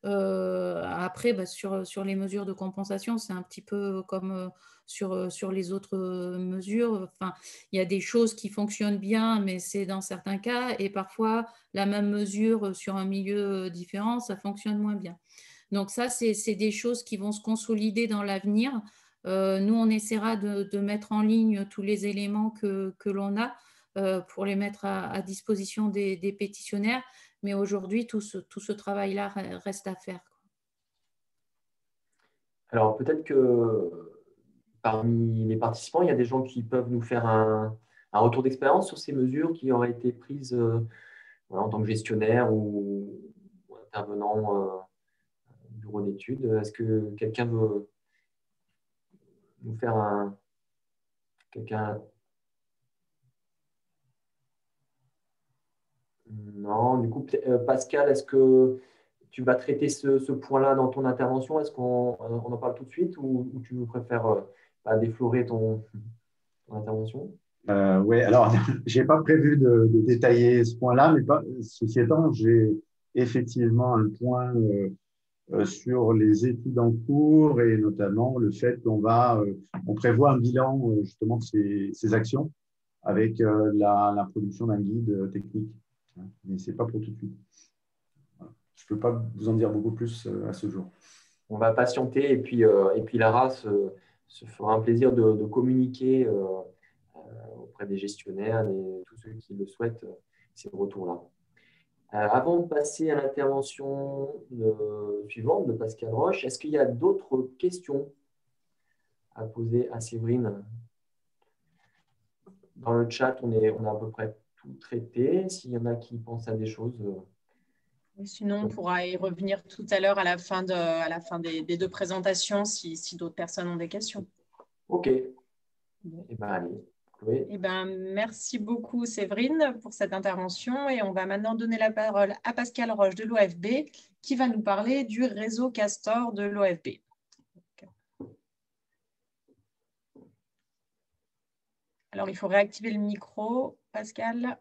Après, bah, sur les mesures de compensation, c'est un petit peu comme sur les autres mesures. Enfin, il y a des choses qui fonctionnent bien, mais c'est dans certains cas. Et parfois, la même mesure sur un milieu différent, ça fonctionne moins bien. Donc ça, c'est des choses qui vont se consolider dans l'avenir. Nous, on essaiera de mettre en ligne tous les éléments que l'on a pour les mettre à disposition des pétitionnaires. Mais aujourd'hui, tout ce travail-là reste à faire. Alors, peut-être que parmi les participants, il y a des gens qui peuvent nous faire un retour d'expérience sur ces mesures qui auraient été prises voilà, en tant que gestionnaire ou intervenant bureau d'études. Est-ce que quelqu'un veut nous faire un... Quelqu'un... Non, du coup, Pascal, est-ce que tu vas traiter ce point-là dans ton intervention? Est-ce qu'on en parle tout de suite ou tu préfères déflorer ton intervention? Oui, alors, je n'ai pas prévu de détailler ce point-là, mais ceci étant, j'ai effectivement un point sur les études en cours et notamment le fait on prévoit un bilan justement de ces actions avec la production d'un guide technique. Mais ce n'est pas pour tout de suite. Voilà. Je ne peux pas vous en dire beaucoup plus à ce jour. On va patienter et puis Lara se fera un plaisir de communiquer auprès des gestionnaires et tous ceux qui le souhaitent ces retours-là. Avant de passer à l'intervention suivante de Pascal Roche, est-ce qu'il y a d'autres questions à poser à Séverine? Dans le chat, on a à peu près tout traité. S'il y en a qui pensent à des choses. Et sinon, on pourra y revenir tout à l'heure à la fin des deux présentations si d'autres personnes ont des questions. OK. Eh bien, allez, Chloé. Eh ben, merci beaucoup, Séverine, pour cette intervention. Et on va maintenant donner la parole à Pascal Roche de l'OFB, qui va nous parler du réseau Castor de l'OFB. Alors, il faut réactiver le micro, Pascal.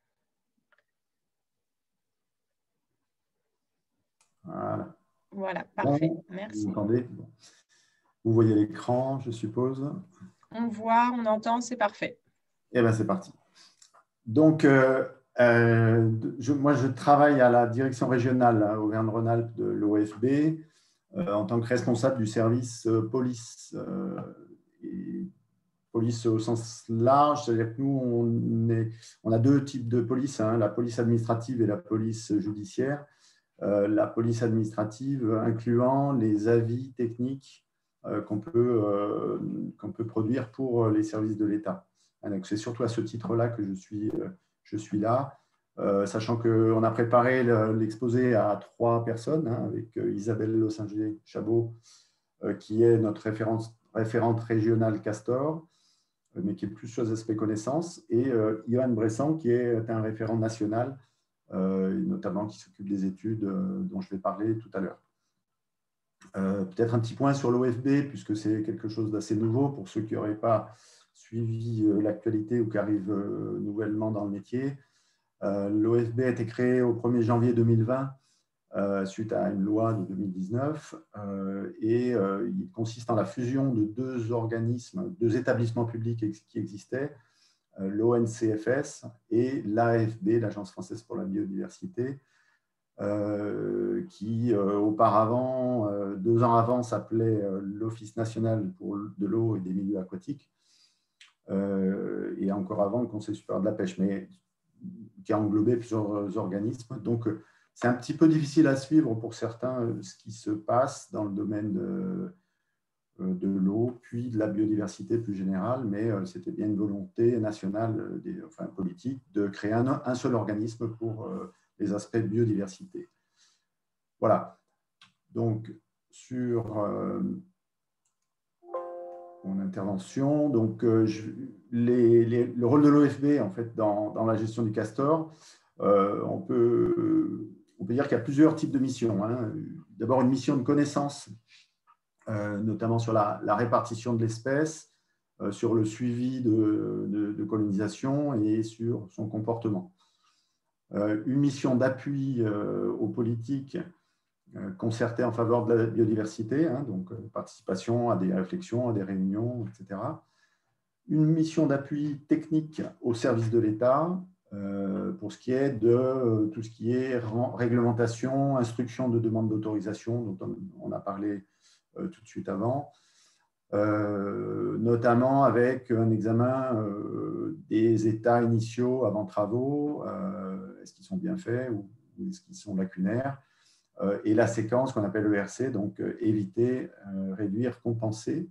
Voilà. Voilà, parfait. Bon, Merci. vous entendez? Bon. Vous voyez l'écran, je suppose. On voit, on entend, c'est parfait. Eh bien, c'est parti. Donc, moi, je travaille à la direction régionale Auvergne-Rhône-Alpes de l'OFB en tant que responsable du service police. Et police au sens large, c'est-à-dire que nous, on a deux types de police, la police administrative et la police judiciaire. La police administrative incluant les avis techniques qu'on peut produire pour les services de l'État. C'est surtout à ce titre-là que je suis là, sachant qu'on a préparé l'exposé à 3 personnes, avec Isabelle Lossinger-Chabot, qui est notre référente régionale Castor, mais qui est plus sur les aspects connaissances, et Johan Bressan, qui est un référent national, notamment qui s'occupe des études dont je vais parler tout à l'heure. Peut-être un petit point sur l'OFB, puisque c'est quelque chose d'assez nouveau pour ceux qui n'auraient pas suivi l'actualité ou qui arrivent nouvellement dans le métier. L'OFB a été créé au 1er janvier 2020 suite à une loi de 2019 et il consiste en la fusion de 2 établissements publics qui existaient, l'ONCFS et l'AFB, l'Agence française pour la biodiversité, qui auparavant, 2 ans avant, s'appelait l'Office national de l'eau et des milieux aquatiques, et encore avant le Conseil supérieur de la pêche, mais qui a englobé plusieurs organismes. Donc, c'est un petit peu difficile à suivre pour certains ce qui se passe dans le domaine de l'eau, puis de la biodiversité plus générale, mais c'était bien une volonté nationale, politique, de créer un seul organisme pour les aspects de biodiversité. Voilà. Donc, sur mon intervention, donc, le rôle de l'OFB en fait, dans la gestion du castor, on peut dire qu'il y a plusieurs types de missions. D'abord, une mission de connaissance, notamment sur la répartition de l'espèce, sur le suivi de colonisation et sur son comportement. Une mission d'appui aux politiques concertées en faveur de la biodiversité, donc participation à des réflexions, à des réunions, etc. Une mission d'appui technique au service de l'État, pour ce qui est de tout ce qui est réglementation, instruction de demande d'autorisation, dont on a parlé tout de suite avant, notamment avec un examen des états initiaux avant travaux, est-ce qu'ils sont bien faits ou est-ce qu'ils sont lacunaires, et la séquence qu'on appelle ERC, donc éviter, réduire, compenser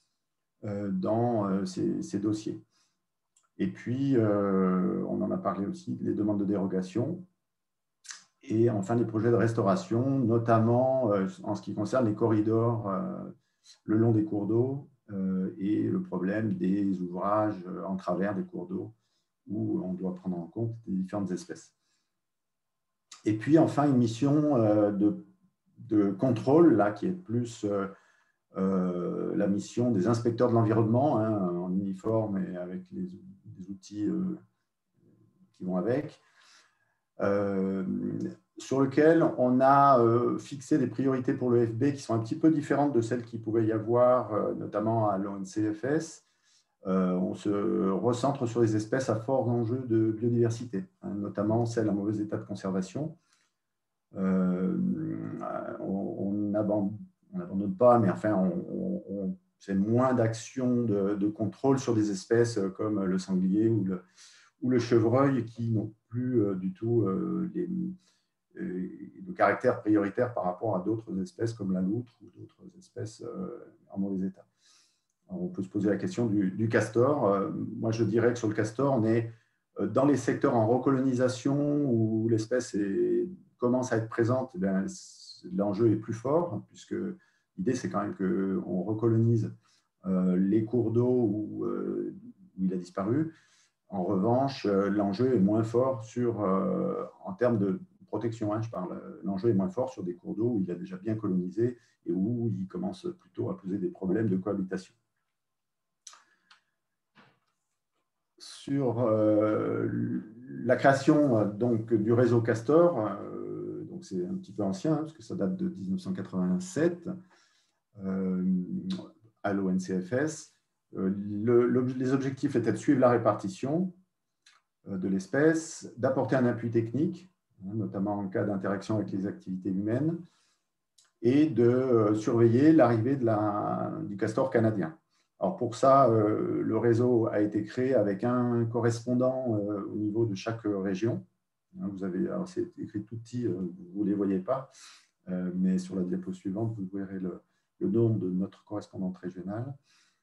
dans ces dossiers. Et puis, on en a parlé aussi, les demandes de dérogation. Et enfin, les projets de restauration, notamment en ce qui concerne les corridors le long des cours d'eau et le problème des ouvrages en travers des cours d'eau où on doit prendre en compte les différentes espèces. Et puis, enfin, une mission de contrôle, là, qui est plus la mission des inspecteurs de l'environnement, en uniforme et avec les outils qui vont avec, sur lequel on a fixé des priorités pour l'OFB qui sont un petit peu différentes de celles qu'il pouvait y avoir, notamment à l'ONCFS. On se recentre sur les espèces à fort enjeu de biodiversité, notamment celles en mauvais état de conservation. On n'abandonne pas, mais enfin, c'est moins d'actions de contrôle sur des espèces comme le sanglier ou le chevreuil qui n'ont plus du tout le caractère prioritaire par rapport à d'autres espèces comme la loutre ou d'autres espèces en mauvais état. On peut se poser la question du castor. Moi, je dirais que sur le castor, on est dans les secteurs en recolonisation où l'espèce commence à être présente. L'enjeu est plus fort, puisque l'idée, c'est quand même qu'on recolonise les cours d'eau où il a disparu. En revanche, l'enjeu est moins fort en termes de protection. Je parle. L'enjeu est moins fort sur des cours d'eau où il a déjà bien colonisé et où il commence plutôt à poser des problèmes de cohabitation. Sur la création donc, du réseau Castor, donc c'est un petit peu ancien, parce que ça date de 1987, à l'ONCFS. Les objectifs étaient de suivre la répartition de l'espèce, d'apporter un appui technique, notamment en cas d'interaction avec les activités humaines, et de surveiller l'arrivée du castor canadien. Alors pour ça, le réseau a été créé avec un correspondant au niveau de chaque région. Vous avez, alors c'est écrit tout petit, vous ne les voyez pas, mais sur la diapo suivante, vous verrez le nom de notre correspondante régionale.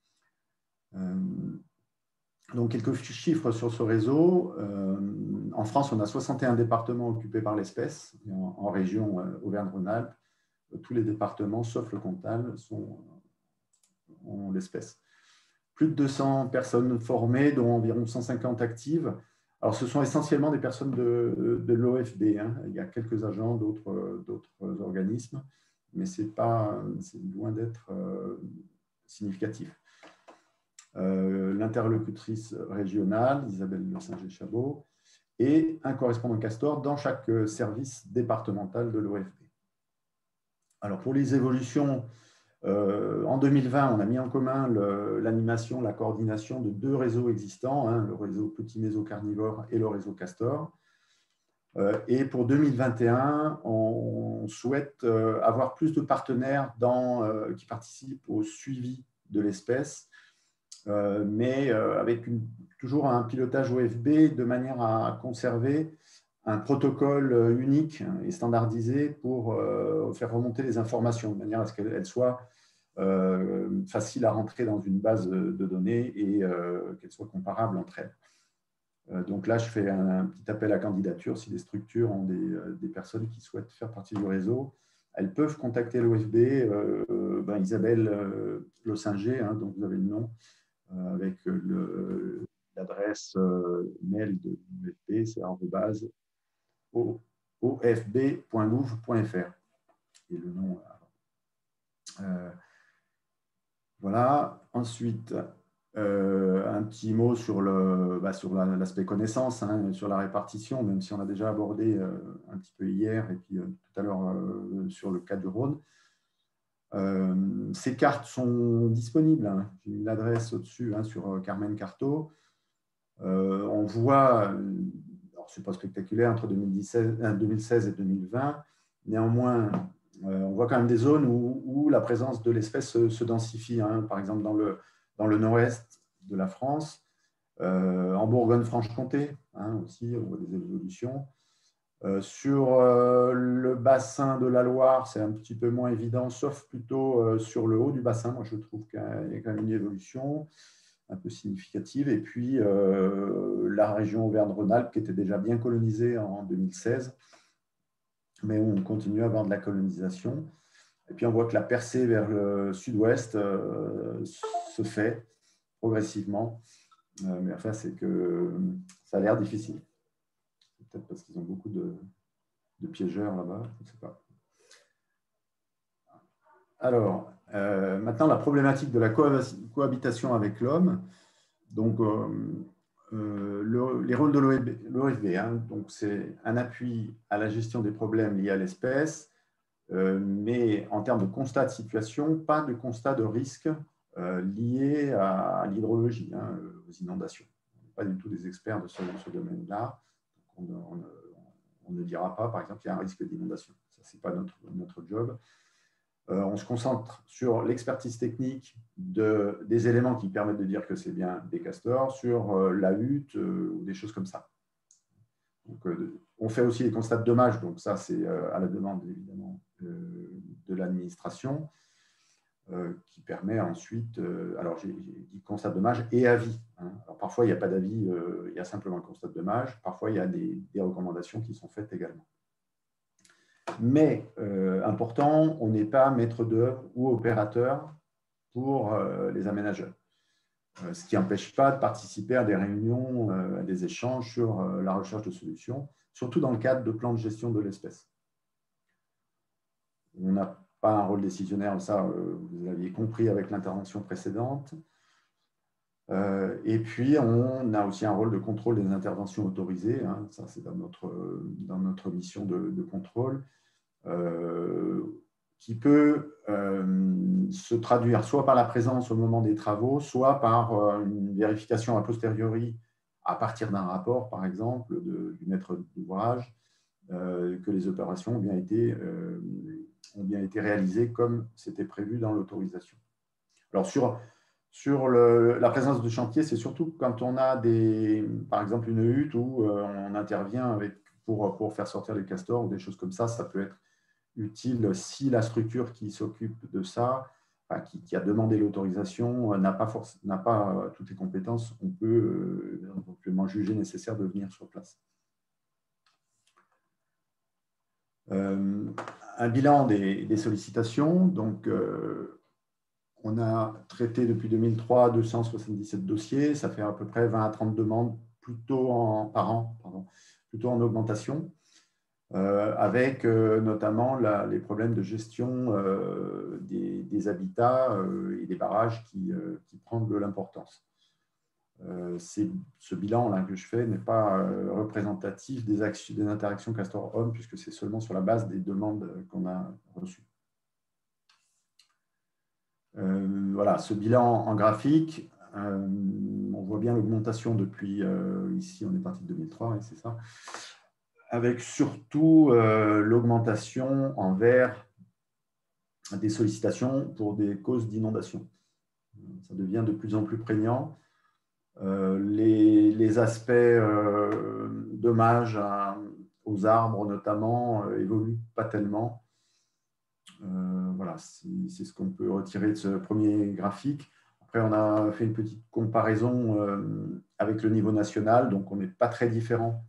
Donc, quelques chiffres sur ce réseau. En France, on a 61 départements occupés par l'espèce. En région Auvergne-Rhône-Alpes, tous les départements, sauf le Cantal, ont l'espèce. Plus de 200 personnes formées, dont environ 150 actives. Alors, ce sont essentiellement des personnes de l'OFB. Il y a quelques agents d'autres organismes, mais c'est loin d'être significatif. L'interlocutrice régionale, Isabelle Le Singer-Chabot, et un correspondant castor dans chaque service départemental de l'OFB. Alors, pour les évolutions, en 2020, on a mis en commun l'animation, la coordination de deux réseaux existants, le réseau Petit Mésocarnivore et le réseau Castor. Et pour 2021, on souhaite avoir plus de partenaires qui participent au suivi de l'espèce, mais avec toujours un pilotage OFB de manière à conserver un protocole unique et standardisé pour faire remonter les informations, de manière à ce qu'elles soient faciles à rentrer dans une base de données et qu'elles soient comparables entre elles. Donc là, je fais un petit appel à candidature. Si des structures ont des personnes qui souhaitent faire partie du réseau, elles peuvent contacter l'OFB, Isabelle Le Singer, donc vous avez le nom, avec l'adresse mail de l'OFB, c'est @ofb.gouv.fr. Et le nom. Voilà. Ensuite, un petit mot sur l'aspect connaissance, sur la répartition, même si on a déjà abordé un petit peu hier et puis tout à l'heure sur le cas du Rhône. Ces cartes sont disponibles. J'ai mis l'adresse au-dessus sur Carmen Carto. On voit, ce n'est pas spectaculaire, entre 2016 et 2020, néanmoins, on voit quand même des zones où la présence de l'espèce se densifie. Par exemple, dans le nord-est de la France, en Bourgogne-Franche-Comté, aussi, on voit des évolutions. Sur le bassin de la Loire, c'est un petit peu moins évident, sauf plutôt sur le haut du bassin. Moi, je trouve qu'il y a quand même une évolution un peu significative. Et puis, la région Auvergne-Rhône-Alpes, qui était déjà bien colonisée en 2016, mais où on continue à avoir de la colonisation. Et puis, on voit que la percée vers le sud-ouest se fait progressivement. Mais enfin, c'est que ça a l'air difficile. Peut-être parce qu'ils ont beaucoup de piégeurs là-bas, je ne sais pas. Alors, maintenant, la problématique de la cohabitation avec l'homme. Donc, les rôles de l'OFB, donc c'est un appui à la gestion des problèmes liés à l'espèce, mais en termes de constat de situation, pas de constat de risque lié à l'hydrologie, aux inondations. On n'est pas du tout des experts de ce domaine-là. On ne dira pas, par exemple, qu'il y a un risque d'inondation. Ça, ce n'est pas notre job. On se concentre sur l'expertise technique des éléments qui permettent de dire que c'est bien des castors, sur la hutte ou des choses comme ça. Donc, on fait aussi les constats de dommages, donc ça, c'est à la demande, évidemment, de l'administration. qui permet ensuite, alors j'ai dit constat de dommage et avis. Hein. Alors parfois, il n'y a pas d'avis, il y a simplement un constat de dommage. Parfois, il y a des recommandations qui sont faites également. Mais, important, on n'est pas maître d'œuvre ou opérateur pour les aménageurs. Ce qui n'empêche pas de participer à des réunions, à des échanges sur la recherche de solutions, surtout dans le cadre de plans de gestion de l'espèce. On n'a pas un rôle décisionnaire, ça vous l'aviez compris avec l'intervention précédente. Et puis, on a aussi un rôle de contrôle des interventions autorisées. Hein, ça, c'est dans notre mission de contrôle, qui peut se traduire soit par la présence au moment des travaux, soit par une vérification a posteriori à partir d'un rapport, par exemple, du maître d'ouvrage, que les opérations ont bien été réalisées comme c'était prévu dans l'autorisation. Alors, sur la présence de chantier, c'est surtout quand on a par exemple une hutte où on intervient pour faire sortir les castors ou des choses comme ça, ça peut être utile si la structure qui s'occupe de ça, enfin, qui a demandé l'autorisation, n'a pas toutes les compétences, on peut éventuellement juger nécessaire de venir sur place. Un bilan des sollicitations. Donc, on a traité depuis 2003 277 dossiers, ça fait à peu près 20 à 30 demandes par an, plutôt en augmentation, avec notamment les problèmes de gestion des habitats et des barrages qui prennent de l'importance. Ce bilan-là que je fais n'est pas représentatif des interactions castor-homme, puisque c'est seulement sur la base des demandes qu'on a reçues. Voilà, ce bilan en graphique, on voit bien l'augmentation depuis, ici on est parti de 2003, et c'est ça, avec surtout l'augmentation envers des sollicitations pour des causes d'inondation. Ça devient de plus en plus prégnant. Les aspects dommages aux arbres notamment évoluent pas tellement. Voilà, c'est ce qu'on peut retirer de ce premier graphique. Après, on a fait une petite comparaison avec le niveau national, donc on n'est pas très différent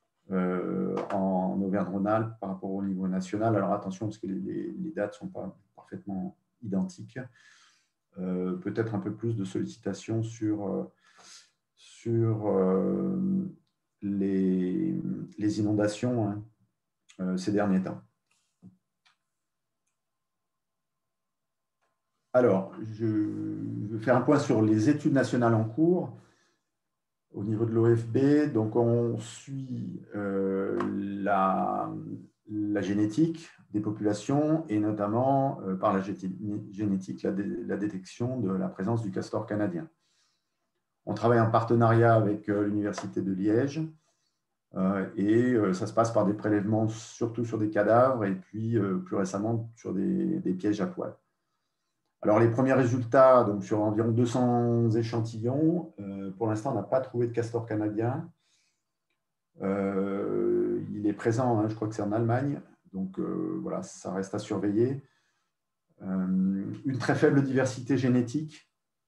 en Auvergne-Rhône-Alpes par rapport au niveau national. Alors attention, parce que les dates ne sont pas parfaitement identiques. Peut-être un peu plus de sollicitations sur les inondations, hein, ces derniers temps. Alors, je vais faire un point sur les études nationales en cours au niveau de l'OFB. Donc, on suit la génétique des populations et notamment par la génétique, la détection de la présence du castor canadien. On travaille en partenariat avec l'Université de Liège et ça se passe par des prélèvements surtout sur des cadavres et puis plus récemment sur des pièges à poils. Alors, les premiers résultats, donc sur environ 200 échantillons, pour l'instant, on n'a pas trouvé de castor canadien. Il est présent, hein, je crois que c'est en Allemagne, donc voilà, ça reste à surveiller. Une très faible diversité génétique,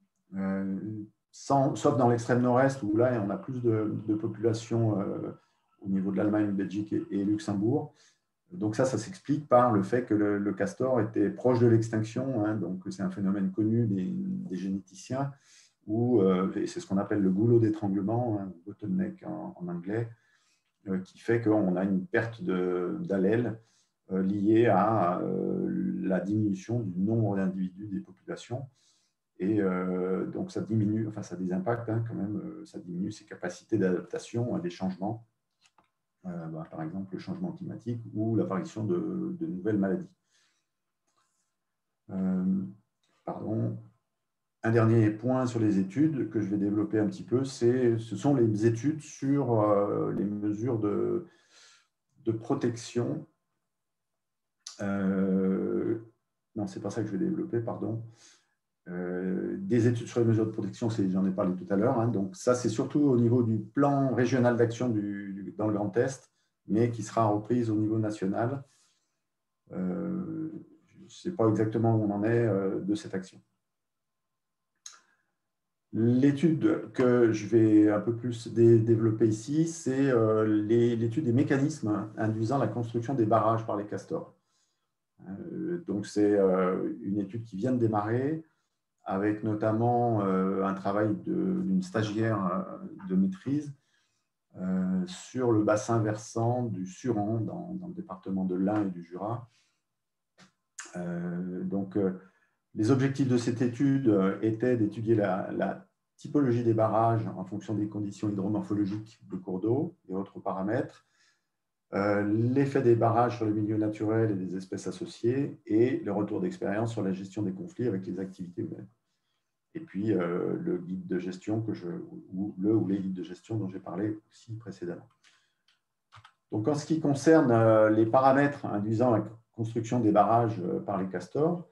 sauf dans l'extrême nord-est, où là, on a plus de population au niveau de l'Allemagne, Belgique et Luxembourg. Donc ça s'explique par le fait que le castor était proche de l'extinction, hein, donc c'est un phénomène connu des généticiens, et c'est ce qu'on appelle le goulot d'étranglement, hein, bottleneck en anglais, qui fait qu'on a une perte d'allèles liée à la diminution du nombre d'individus des populations. Et donc ça diminue, enfin ça a des impacts hein, quand même, ça diminue ses capacités d'adaptation à des changements. Par exemple le changement climatique ou l'apparition de nouvelles maladies. Pardon. Un dernier point sur les études que je vais développer un petit peu, ce sont les études sur les mesures de protection. Non, c'est pas ça que je vais développer, pardon. Des études sur les mesures de protection, j'en ai parlé tout à l'heure. Hein, donc ça, c'est surtout au niveau du plan régional d'action dans le Grand Est, mais qui sera reprise au niveau national. Je sais pas exactement où on en est de cette action. L'étude que je vais un peu plus développer ici, c'est l'étude des mécanismes induisant la construction des barrages par les castors. Donc, c'est une étude qui vient de démarrer, avec notamment un travail d'une stagiaire de maîtrise sur le bassin versant du Suran, dans le département de l'Ain et du Jura. Les objectifs de cette étude étaient d'étudier la typologie des barrages en fonction des conditions hydromorphologiques des cours d'eau et autres paramètres, l'effet des barrages sur le milieu naturel et des espèces associées, et le retour d'expérience sur la gestion des conflits avec les activités humaines. Et puis, le guide de gestion ou les guides de gestion dont j'ai parlé aussi précédemment. Donc, en ce qui concerne les paramètres induisant la construction des barrages par les castors,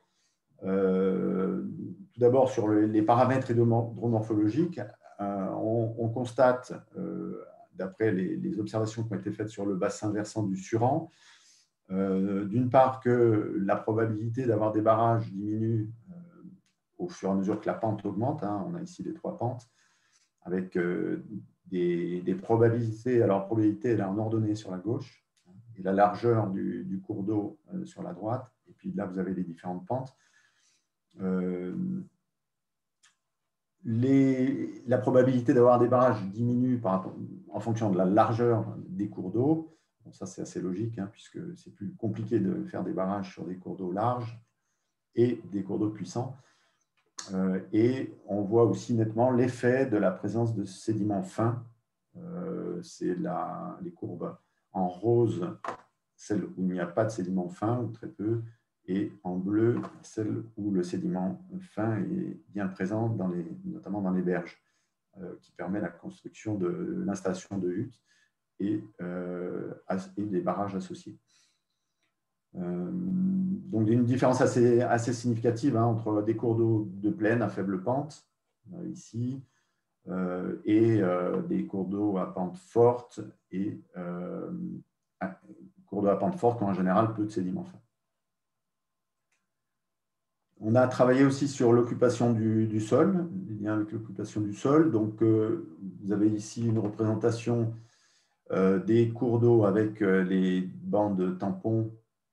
tout d'abord, sur les paramètres hydromorphologiques, on constate, d'après les observations qui ont été faites sur le bassin versant du Suran, d'une part que la probabilité d'avoir des barrages diminue au fur et à mesure que la pente augmente. On a ici les 3 pentes, avec des probabilités. Alors, la probabilité, elle est en ordonnée sur la gauche, et la largeur du cours d'eau sur la droite. Et puis là, vous avez les différentes pentes. La probabilité d'avoir des barrages diminue en fonction de la largeur des cours d'eau. Bon, ça, c'est assez logique, puisque c'est plus compliqué de faire des barrages sur des cours d'eau larges et des cours d'eau puissants. Et on voit aussi nettement l'effet de la présence de sédiments fins. C'est les courbes en rose, celles où il n'y a pas de sédiments fins ou très peu, et en bleu, celle où le sédiment fin est bien présent, notamment dans les berges, qui permet la construction de l'installation de huttes et des barrages associés. Donc, une différence assez significative entre des cours d'eau de plaine à faible pente, ici, et des cours d'eau à pente forte, et cours d'eau à pente forte qui ont en général peu de sédiments fins. On a travaillé aussi sur l'occupation du sol, les liens avec l'occupation du sol. Donc, vous avez ici une représentation des cours d'eau avec les bandes tampons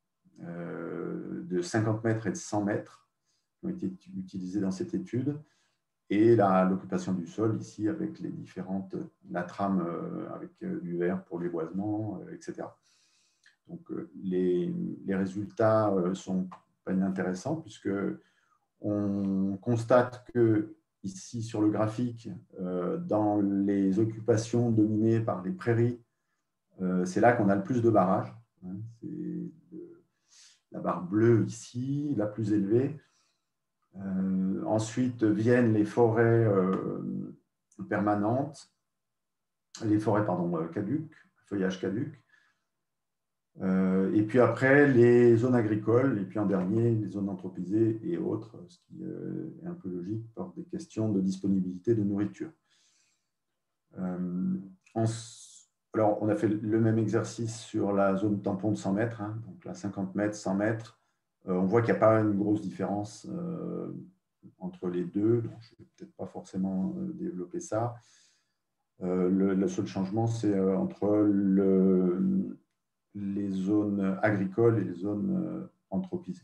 de 50 mètres et de 100 mètres qui ont été utilisées dans cette étude, et l'occupation du sol ici avec la trame avec du verre pour les boisements, etc. Donc, les résultats sont pas inintéressant, puisque on constate que ici sur le graphique, dans les occupations dominées par les prairies, c'est là qu'on a le plus de barrages. C'est la barre bleue ici, la plus élevée. Ensuite viennent les forêts permanentes, les forêts caduques, feuillage caduc. Et puis après, les zones agricoles, et puis en dernier, les zones anthropisées et autres, ce qui est un peu logique par des questions de disponibilité de nourriture. Alors, on a fait le même exercice sur la zone tampon de 100 mètres, donc là, 50 mètres, 100 mètres. On voit qu'il n'y a pas une grosse différence entre les deux, donc je ne vais peut-être pas forcément développer ça. Le seul changement, c'est entre les zones agricoles et les zones anthropisées.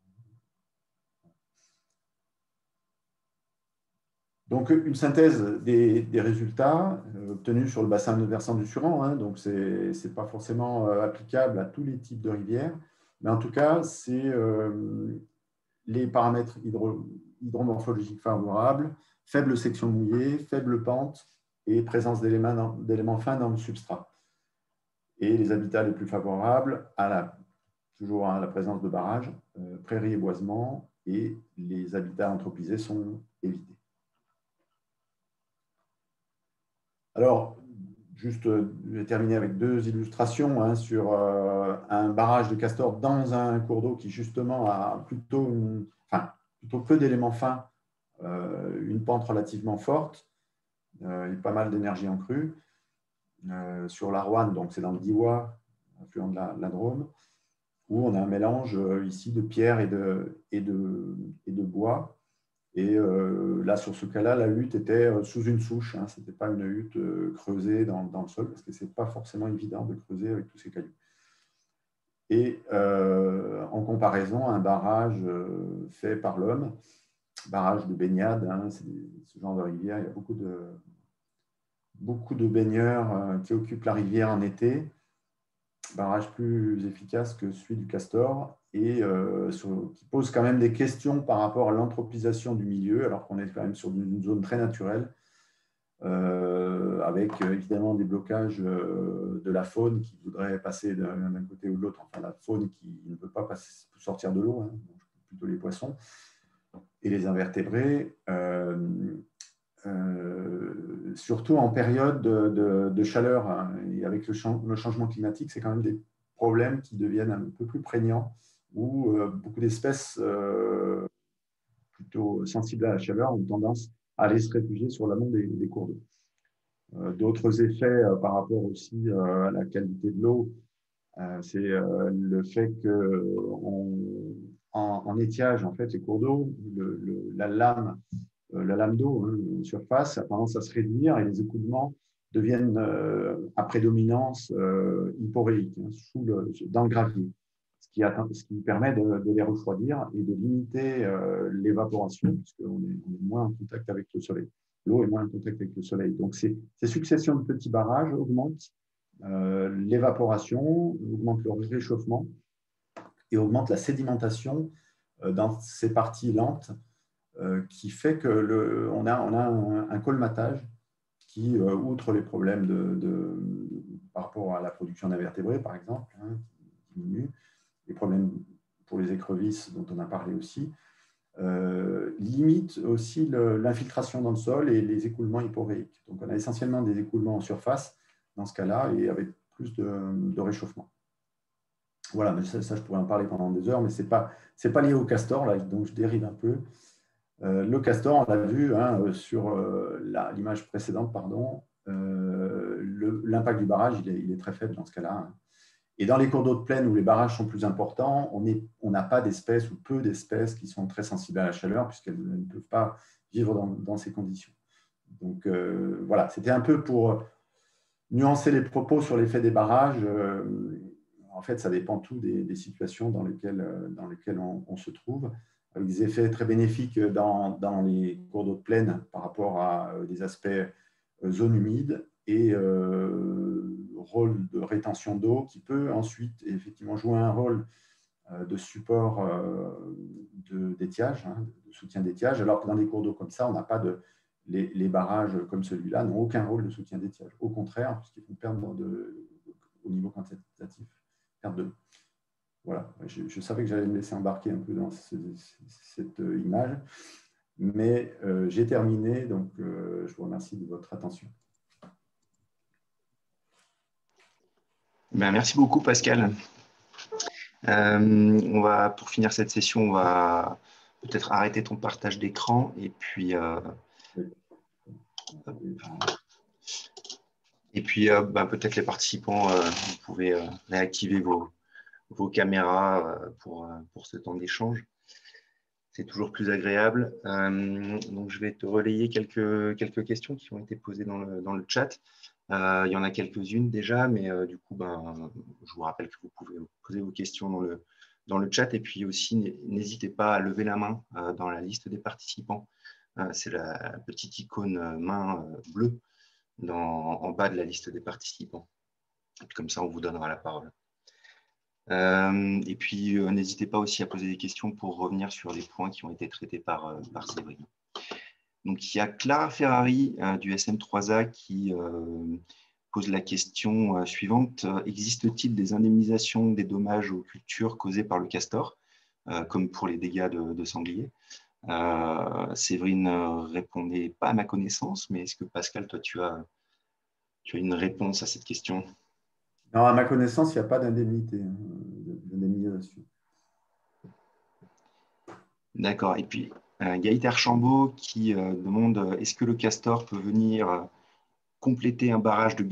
Donc, une synthèse des résultats obtenus sur le bassin versant du Suran. Donc, ce n'est pas forcément applicable à tous les types de rivières, mais en tout cas, c'est les paramètres hydromorphologiques favorables, faible section mouillée, faible pente et présence d'éléments fins dans le substrat. Et les habitats les plus favorables, toujours à la présence de barrages, prairies et boisements, et les habitats anthropisés sont évités. Alors, juste, je vais terminer avec 2 illustrations sur un barrage de castor dans un cours d'eau qui, justement, a plutôt peu d'éléments fins, une pente relativement forte, et pas mal d'énergie en crue. Sur la Roanne, donc c'est dans le Diois, affluent de la Drôme. où on a un mélange ici de pierre et de bois. Et là, sur ce cas-là, la hutte était sous une souche. Hein, ce n'était pas une hutte creusée dans le sol, parce que ce n'est pas forcément évident de creuser avec tous ces cailloux. Et en comparaison, un barrage fait par l'homme, barrage de baignade, hein, c'est ce genre de rivière, il y a beaucoup de baigneurs qui occupent la rivière en été, barrage plus efficace que celui du Castor, et qui pose quand même des questions par rapport à l'anthropisation du milieu, alors qu'on est quand même sur une zone très naturelle, avec évidemment des blocages de la faune qui voudrait passer d'un côté ou de l'autre, enfin la faune qui ne peut pas sortir de l'eau, hein, plutôt les poissons, et les invertébrés, surtout en période de chaleur, hein, et avec le changement climatique, c'est quand même des problèmes qui deviennent un peu plus prégnants, où beaucoup d'espèces plutôt sensibles à la chaleur ont tendance à aller se réfugier sur l'amont des cours d'eau. D'autres effets par rapport aussi à la qualité de l'eau, c'est le fait qu'en étiage, en fait, les cours d'eau, la lame d'eau, hein, surface, a tendance à se réduire et les écoulements deviennent à prédominance hyporéique, hein, dans le gravier, ce qui permet de les refroidir et de limiter l'évaporation, puisqu'on est moins en contact avec le soleil. L'eau est moins en contact avec le soleil. Donc, ces successions de petits barrages augmentent l'évaporation, augmentent le réchauffement et augmentent la sédimentation dans ces parties lentes, qui fait qu'on a un colmatage qui, outre les problèmes par rapport à la production d'invertébrés, par exemple, hein, qui diminue, les problèmes pour les écrevisses dont on a parlé aussi, limite aussi l'infiltration dans le sol et les écoulements hyporéiques. Donc, on a essentiellement des écoulements en surface dans ce cas-là et avec plus de réchauffement. Voilà, mais ça, je pourrais en parler pendant des heures, mais ce n'est pas lié au castor, là, donc je dérive un peu. Le castor, on l'a vu hein, sur l'image précédente, pardon, l'impact du barrage, il est très faible dans ce cas-là. Hein. Et dans les cours d'eau de plaine où les barrages sont plus importants, on n'a pas d'espèces ou peu d'espèces qui sont très sensibles à la chaleur puisqu'elles ne peuvent pas vivre dans ces conditions. Donc voilà, c'était un peu pour nuancer les propos sur l'effet des barrages. En fait, ça dépend tout des situations dans lesquelles on se trouve, avec des effets très bénéfiques dans les cours d'eau de plaine par rapport à des aspects zones humides et rôle de rétention d'eau qui peut ensuite effectivement jouer un rôle de support d'étiage, hein, de soutien d'étiage, alors que dans des cours d'eau comme ça, on n'a pas les barrages comme celui-là n'ont aucun rôle de soutien d'étiage. Au contraire, puisqu'ils vont perdre au niveau quantitatif, perdre de l'eau. Voilà, je savais que j'allais me laisser embarquer un peu dans cette image, mais j'ai terminé, donc je vous remercie de votre attention. Ben, merci beaucoup, Pascal. Pour finir cette session, on va peut-être arrêter ton partage d'écran et puis peut-être les participants, vous pouvez réactiver vos caméras pour ce temps d'échange. C'est toujours plus agréable. Donc, je vais te relayer quelques questions qui ont été posées dans le chat. Il y en a quelques-unes déjà, mais du coup, je vous rappelle que vous pouvez poser vos questions dans le chat. Et puis aussi, n'hésitez pas à lever la main dans la liste des participants. C'est la petite icône main bleue en bas de la liste des participants. Et puis, comme ça, on vous donnera la parole. Et puis, n'hésitez pas aussi à poser des questions pour revenir sur les points qui ont été traités par Séverine. Donc, il y a Clara Ferrari du SM3A qui pose la question suivante. Existe-t-il des indemnisations des dommages aux cultures causés par le castor, comme pour les dégâts de sangliers? Séverine répondait pas à ma connaissance, mais est-ce que Pascal, toi, tu as une réponse à cette question? Non, à ma connaissance, il n'y a pas d'indemnité, d'indemnisation. D'accord. Et puis, Gaëtan Archambault qui demande est-ce que le castor peut venir compléter un barrage de galets fait par les humains, s'en servir pour faire le sien ou l'inverse?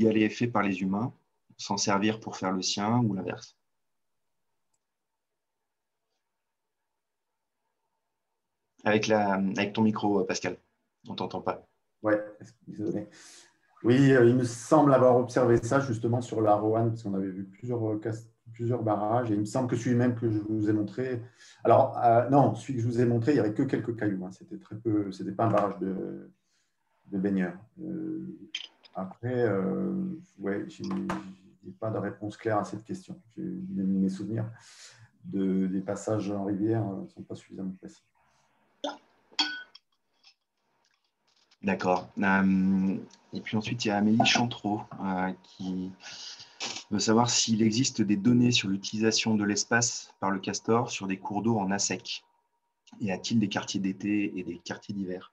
Alors, il y a plusieurs possibilités. Il y a la possibilité de compléter un barrage de galets fait par les humains, c'est-à-dire que avec ton micro, Pascal. On ne t'entend pas. Oui, désolé. Oui, il me semble avoir observé ça justement sur la Roanne, parce qu'on avait vu plusieurs barrages, et il me semble que celui-même que je vous ai montré. Alors, non, celui que je vous ai montré, il n'y avait que quelques cailloux. Hein. C'était très peu, c'était pas un barrage de baigneurs. Après, ouais, je n'ai pas de réponse claire à cette question. Mes souvenirs des passages en rivière ne sont pas suffisamment précis. D'accord. Et puis ensuite, il y a Amélie Chantreau qui veut savoir s'il existe des données sur l'utilisation de l'espace par le castor sur des cours d'eau en assec. Y a-t-il des quartiers d'été et des quartiers d'hiver?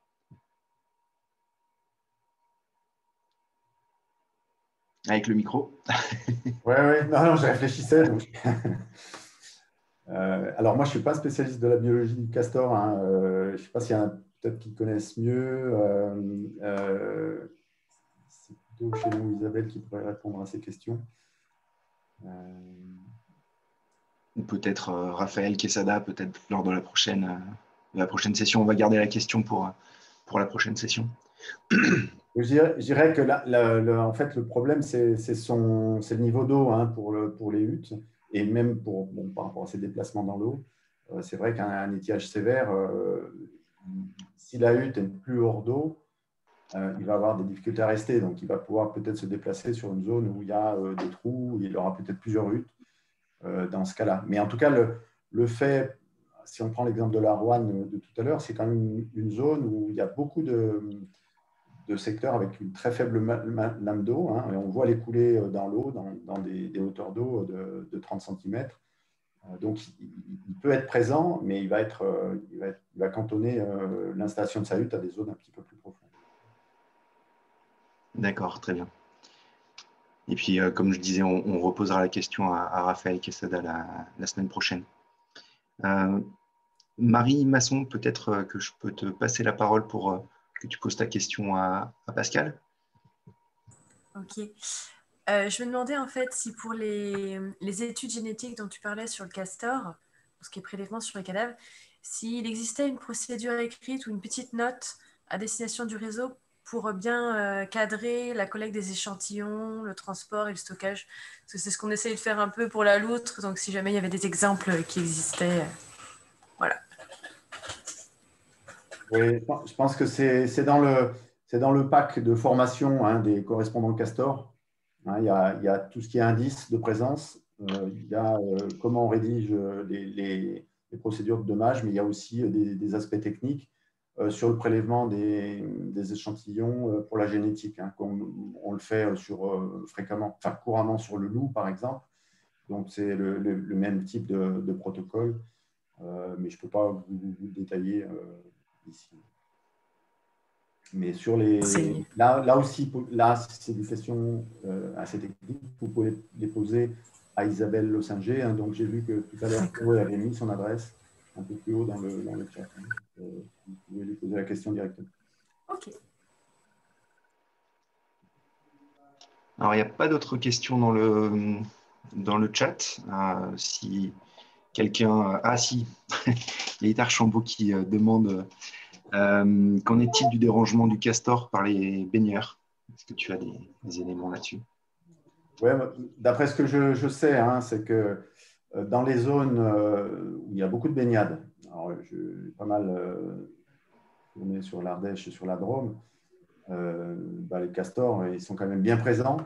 Avec le micro. Oui, non, je réfléchissais. Donc... alors, moi, je ne suis pas spécialiste de la biologie du castor. Hein. Je ne sais pas s'il y en a peut-être qui connaissent mieux. C'est plutôt chez nous, Isabelle, qui pourrait répondre à ces questions. Ou peut-être Raphaël Quesada, peut-être lors de la prochaine session. On va garder la question pour la prochaine session. Je dirais que en fait, le problème, c'est le niveau d'eau hein, pour les huttes, et même par rapport à ces déplacements dans l'eau. C'est vrai qu'un étiage sévère, si la hutte est plus hors d'eau, il va avoir des difficultés à rester. Donc, il va pouvoir peut-être se déplacer sur une zone où il y a des trous, où il aura peut-être plusieurs huttes dans ce cas-là. Mais en tout cas, le fait, si on prend l'exemple de la Roanne de tout à l'heure, c'est quand même une zone où il y a beaucoup de secteurs avec une très faible lame d'eau. Hein, et on voit les coulées dans l'eau, dans des hauteurs d'eau de 30 cm. Donc, il peut être présent, mais il va cantonner l'installation de sa hutte à des zones un petit peu plus profondes. D'accord, très bien. Et puis, comme je disais, on reposera la question à Raphaël Quesada la semaine prochaine. Marie Masson, peut-être que je peux te passer la parole pour que tu poses ta question à Pascal. Ok. Je me demandais en fait si pour les études génétiques dont tu parlais sur le castor, pour ce qui est prélèvement sur les cadavres, s'il existait une procédure écrite ou une petite note à destination du réseau pour bien cadrer la collecte des échantillons, le transport et le stockage. Parce que c'est ce qu'on essaye de faire un peu pour la loutre, donc si jamais il y avait des exemples qui existaient, voilà. Oui, je pense que c'est dans le pack de formation hein, des correspondants castor. Hein, il y a tout ce qui est indice de présence, il y a comment on rédige les procédures de dommage, mais il y a aussi des aspects techniques sur le prélèvement des échantillons pour la génétique, hein, comme on le fait couramment sur le loup, par exemple. Donc, c'est le même type de protocole, mais je ne peux pas vous détailler ici. Mais sur là aussi, c'est des questions assez techniques. Vous pouvez les poser à Isabelle Lossinger. Hein, donc, j'ai vu que tout à l'heure, Chloé avait mis son adresse un peu plus haut dans le chat. Hein. Vous pouvez lui poser la question directement. OK. Alors, il n'y a pas d'autres questions dans le chat. Si quelqu'un... Ah, si, il y a Itar Chambaud qui demande qu'en est-il du dérangement du castor par les baigneurs? Est-ce que tu as des éléments là-dessus? Oui, d'après ce que je sais, hein, c'est que dans les zones où il y a beaucoup de baignades, alors j'ai pas mal tourné sur l'Ardèche et sur la Drôme, les castors, ils sont quand même bien présents.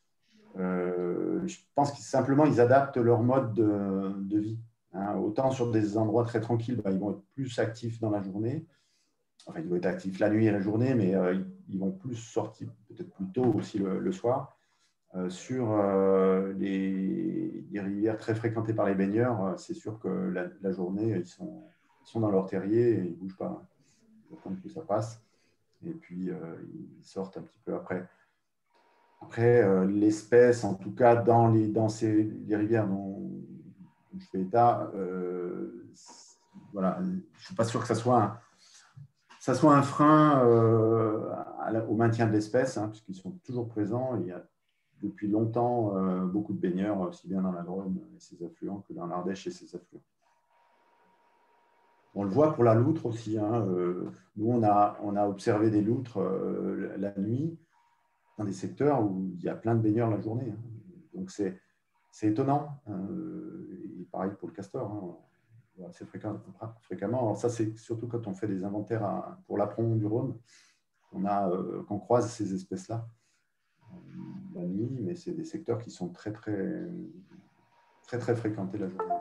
Je pense que simplement, ils adaptent leur mode de vie. Hein. Autant sur des endroits très tranquilles, ils vont être plus actifs dans la journée. Enfin, ils vont être actifs la nuit et la journée, mais ils vont plus sortir peut-être plus tôt aussi le soir. Sur les rivières très fréquentées par les baigneurs, c'est sûr que la journée, ils sont dans leur terrier et ils ne bougent pas. Ils attendent que ça passe. Et puis, ils sortent un petit peu après. Après, l'espèce, en tout cas, dans les rivières dont je fais état, voilà, je ne suis pas sûr que ça soit un frein au maintien de l'espèce, hein, puisqu'ils sont toujours présents. Il y a depuis longtemps beaucoup de baigneurs, aussi bien dans la Drôme et ses affluents que dans l'Ardèche et ses affluents. On le voit pour la loutre aussi. Hein. Nous, on a observé des loutres la nuit dans des secteurs où il y a plein de baigneurs la journée. Hein. Donc, c'est étonnant. Et pareil pour le castor. Hein. Assez fréquemment. Alors ça, c'est surtout quand on fait des inventaires pour l'apron du Rhône, qu'on croise ces espèces-là la nuit, mais c'est des secteurs qui sont très fréquentés la journée.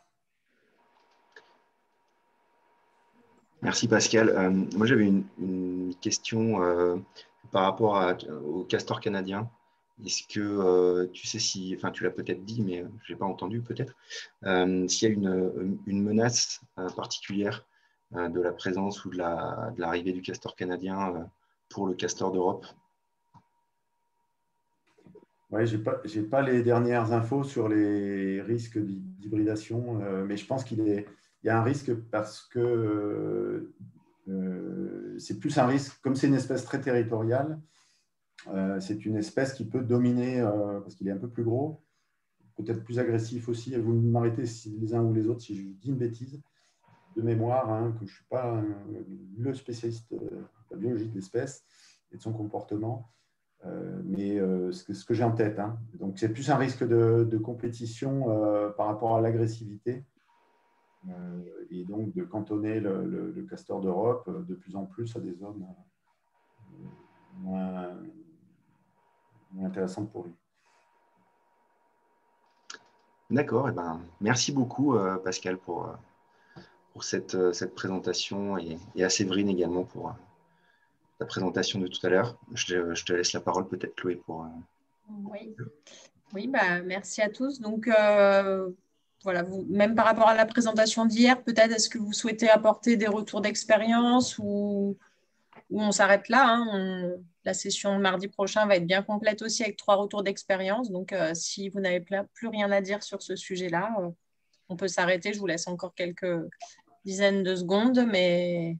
Merci Pascal. Moi, j'avais une question par rapport au castor canadien. Est-ce que tu sais si, enfin tu l'as peut-être dit, mais je n'ai pas entendu peut-être, s'il y a une menace particulière de la présence ou de l'arrivée du castor canadien pour le castor d'Europe? Oui, j'ai pas les dernières infos sur les risques d'hybridation, mais je pense qu'il y a un risque parce que c'est plus un risque, comme c'est une espèce très territoriale, c'est une espèce qui peut dominer, parce qu'il est un peu plus gros, peut-être plus agressif aussi. Et vous m'arrêtez les uns ou les autres si je dis une bêtise de mémoire, hein, que je ne suis pas le spécialiste de la biologie de l'espèce et de son comportement, mais ce que j'ai en tête. Hein. Donc, c'est plus un risque de compétition par rapport à l'agressivité. Et donc de cantonner le castor d'Europe de plus en plus à des zones moins intéressantes pour lui. D'accord, merci beaucoup Pascal pour cette présentation et à Séverine également pour ta présentation de tout à l'heure. Je te laisse la parole peut-être Chloé pour… Oui, merci à tous. Donc, voilà, même par rapport à la présentation d'hier, peut-être est-ce que vous souhaitez apporter des retours d'expérience ou on s'arrête là, hein. La session de mardi prochain va être bien complète aussi avec 3 retours d'expérience. Donc, si vous n'avez plus rien à dire sur ce sujet-là, on peut s'arrêter. Je vous laisse encore quelques dizaines de secondes, mais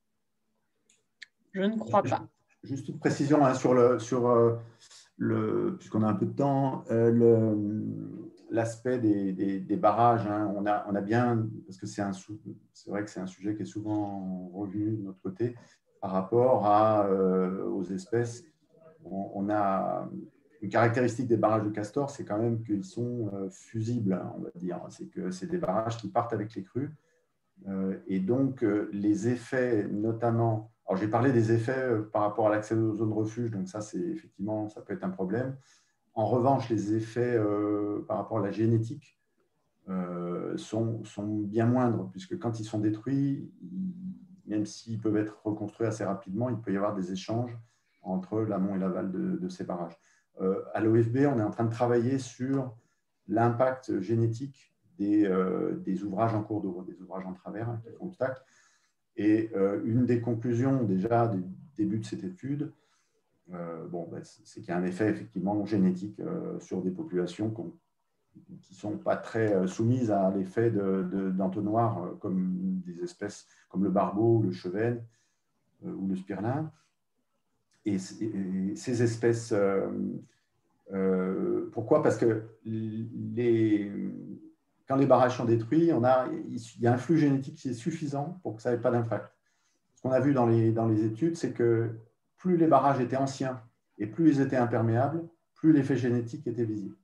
je ne crois pas. Juste une précision hein, puisqu'on a un peu de temps, l'aspect des barrages, hein, on a bien, parce que c'est vrai que c'est un sujet qui est souvent revenu de notre côté, par rapport aux espèces. On a une caractéristique des barrages de castor, c'est quand même qu'ils sont fusibles, on va dire. C'est que c'est des barrages qui partent avec les crues. Et donc, les effets, notamment… Alors, j'ai parlé des effets par rapport à l'accès aux zones refuge, donc ça, effectivement, ça peut être un problème. En revanche, les effets par rapport à la génétique sont bien moindres, puisque quand ils sont détruits, même s'ils peuvent être reconstruits assez rapidement, il peut y avoir des échanges entre l'amont et l'aval de ces barrages. À l'OFB, on est en train de travailler sur l'impact génétique des ouvrages en cours d'eau, des ouvrages en travers hein, qui font obstacle. Et une des conclusions déjà du début de cette étude, c'est qu'il y a un effet effectivement génétique sur des populations qui ne sont pas très soumises à l'effet d'entonnoir comme des espèces comme le barbeau, le chevesne ou le spirlin. Et ces espèces, pourquoi? Parce que quand les barrages sont détruits, il y a un flux génétique qui est suffisant pour que ça n'ait pas d'impact. Ce qu'on a vu dans les études, c'est que plus les barrages étaient anciens et plus ils étaient imperméables, plus l'effet génétique était visible.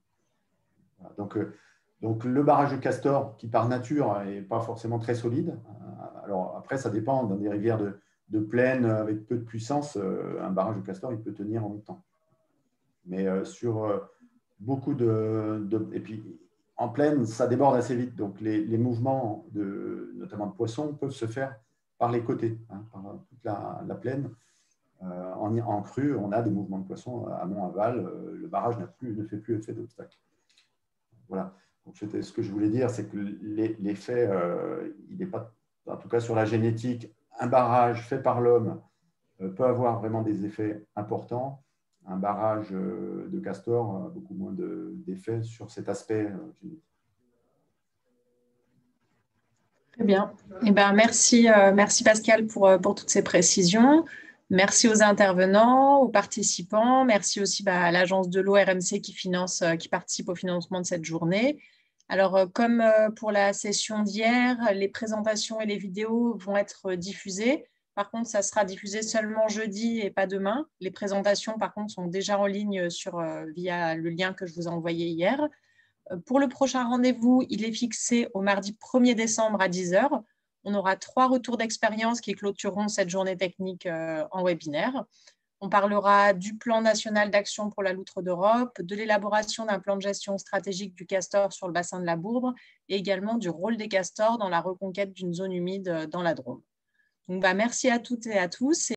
Donc le barrage de castor, qui par nature n'est pas forcément très solide, alors après ça dépend, dans des rivières de plaine avec peu de puissance, un barrage de castor il peut tenir en longtemps. Mais sur beaucoup et puis en plaine, ça déborde assez vite, donc les mouvements, notamment de poissons, peuvent se faire par les côtés, hein, par toute la plaine. En crue, on a des mouvements de poissons amont, aval, le barrage ne fait plus effet d'obstacle. Voilà, donc c'était ce que je voulais dire, c'est que l'effet, il n'est pas, en tout cas sur la génétique, un barrage fait par l'homme peut avoir vraiment des effets importants. Un barrage de castor a beaucoup moins d'effets sur cet aspect génétique. Très bien. Merci Pascal pour toutes ces précisions. Merci aux intervenants, aux participants. Merci aussi à l'Agence de l'eau RMC qui participe au financement de cette journée, Alors, comme pour la session d'hier, les présentations et les vidéos vont être diffusées. Par contre, ça sera diffusé seulement jeudi et pas demain. Les présentations, par contre, sont déjà en ligne via le lien que je vous ai envoyé hier. Pour le prochain rendez-vous, il est fixé au mardi 1er décembre à 10 h. On aura 3 retours d'expérience qui clôtureront cette journée technique en webinaire. On parlera du plan national d'action pour la loutre d'Europe, de l'élaboration d'un plan de gestion stratégique du castor sur le bassin de la Bourbe et également du rôle des castors dans la reconquête d'une zone humide dans la Drôme. Donc, merci à toutes et à tous.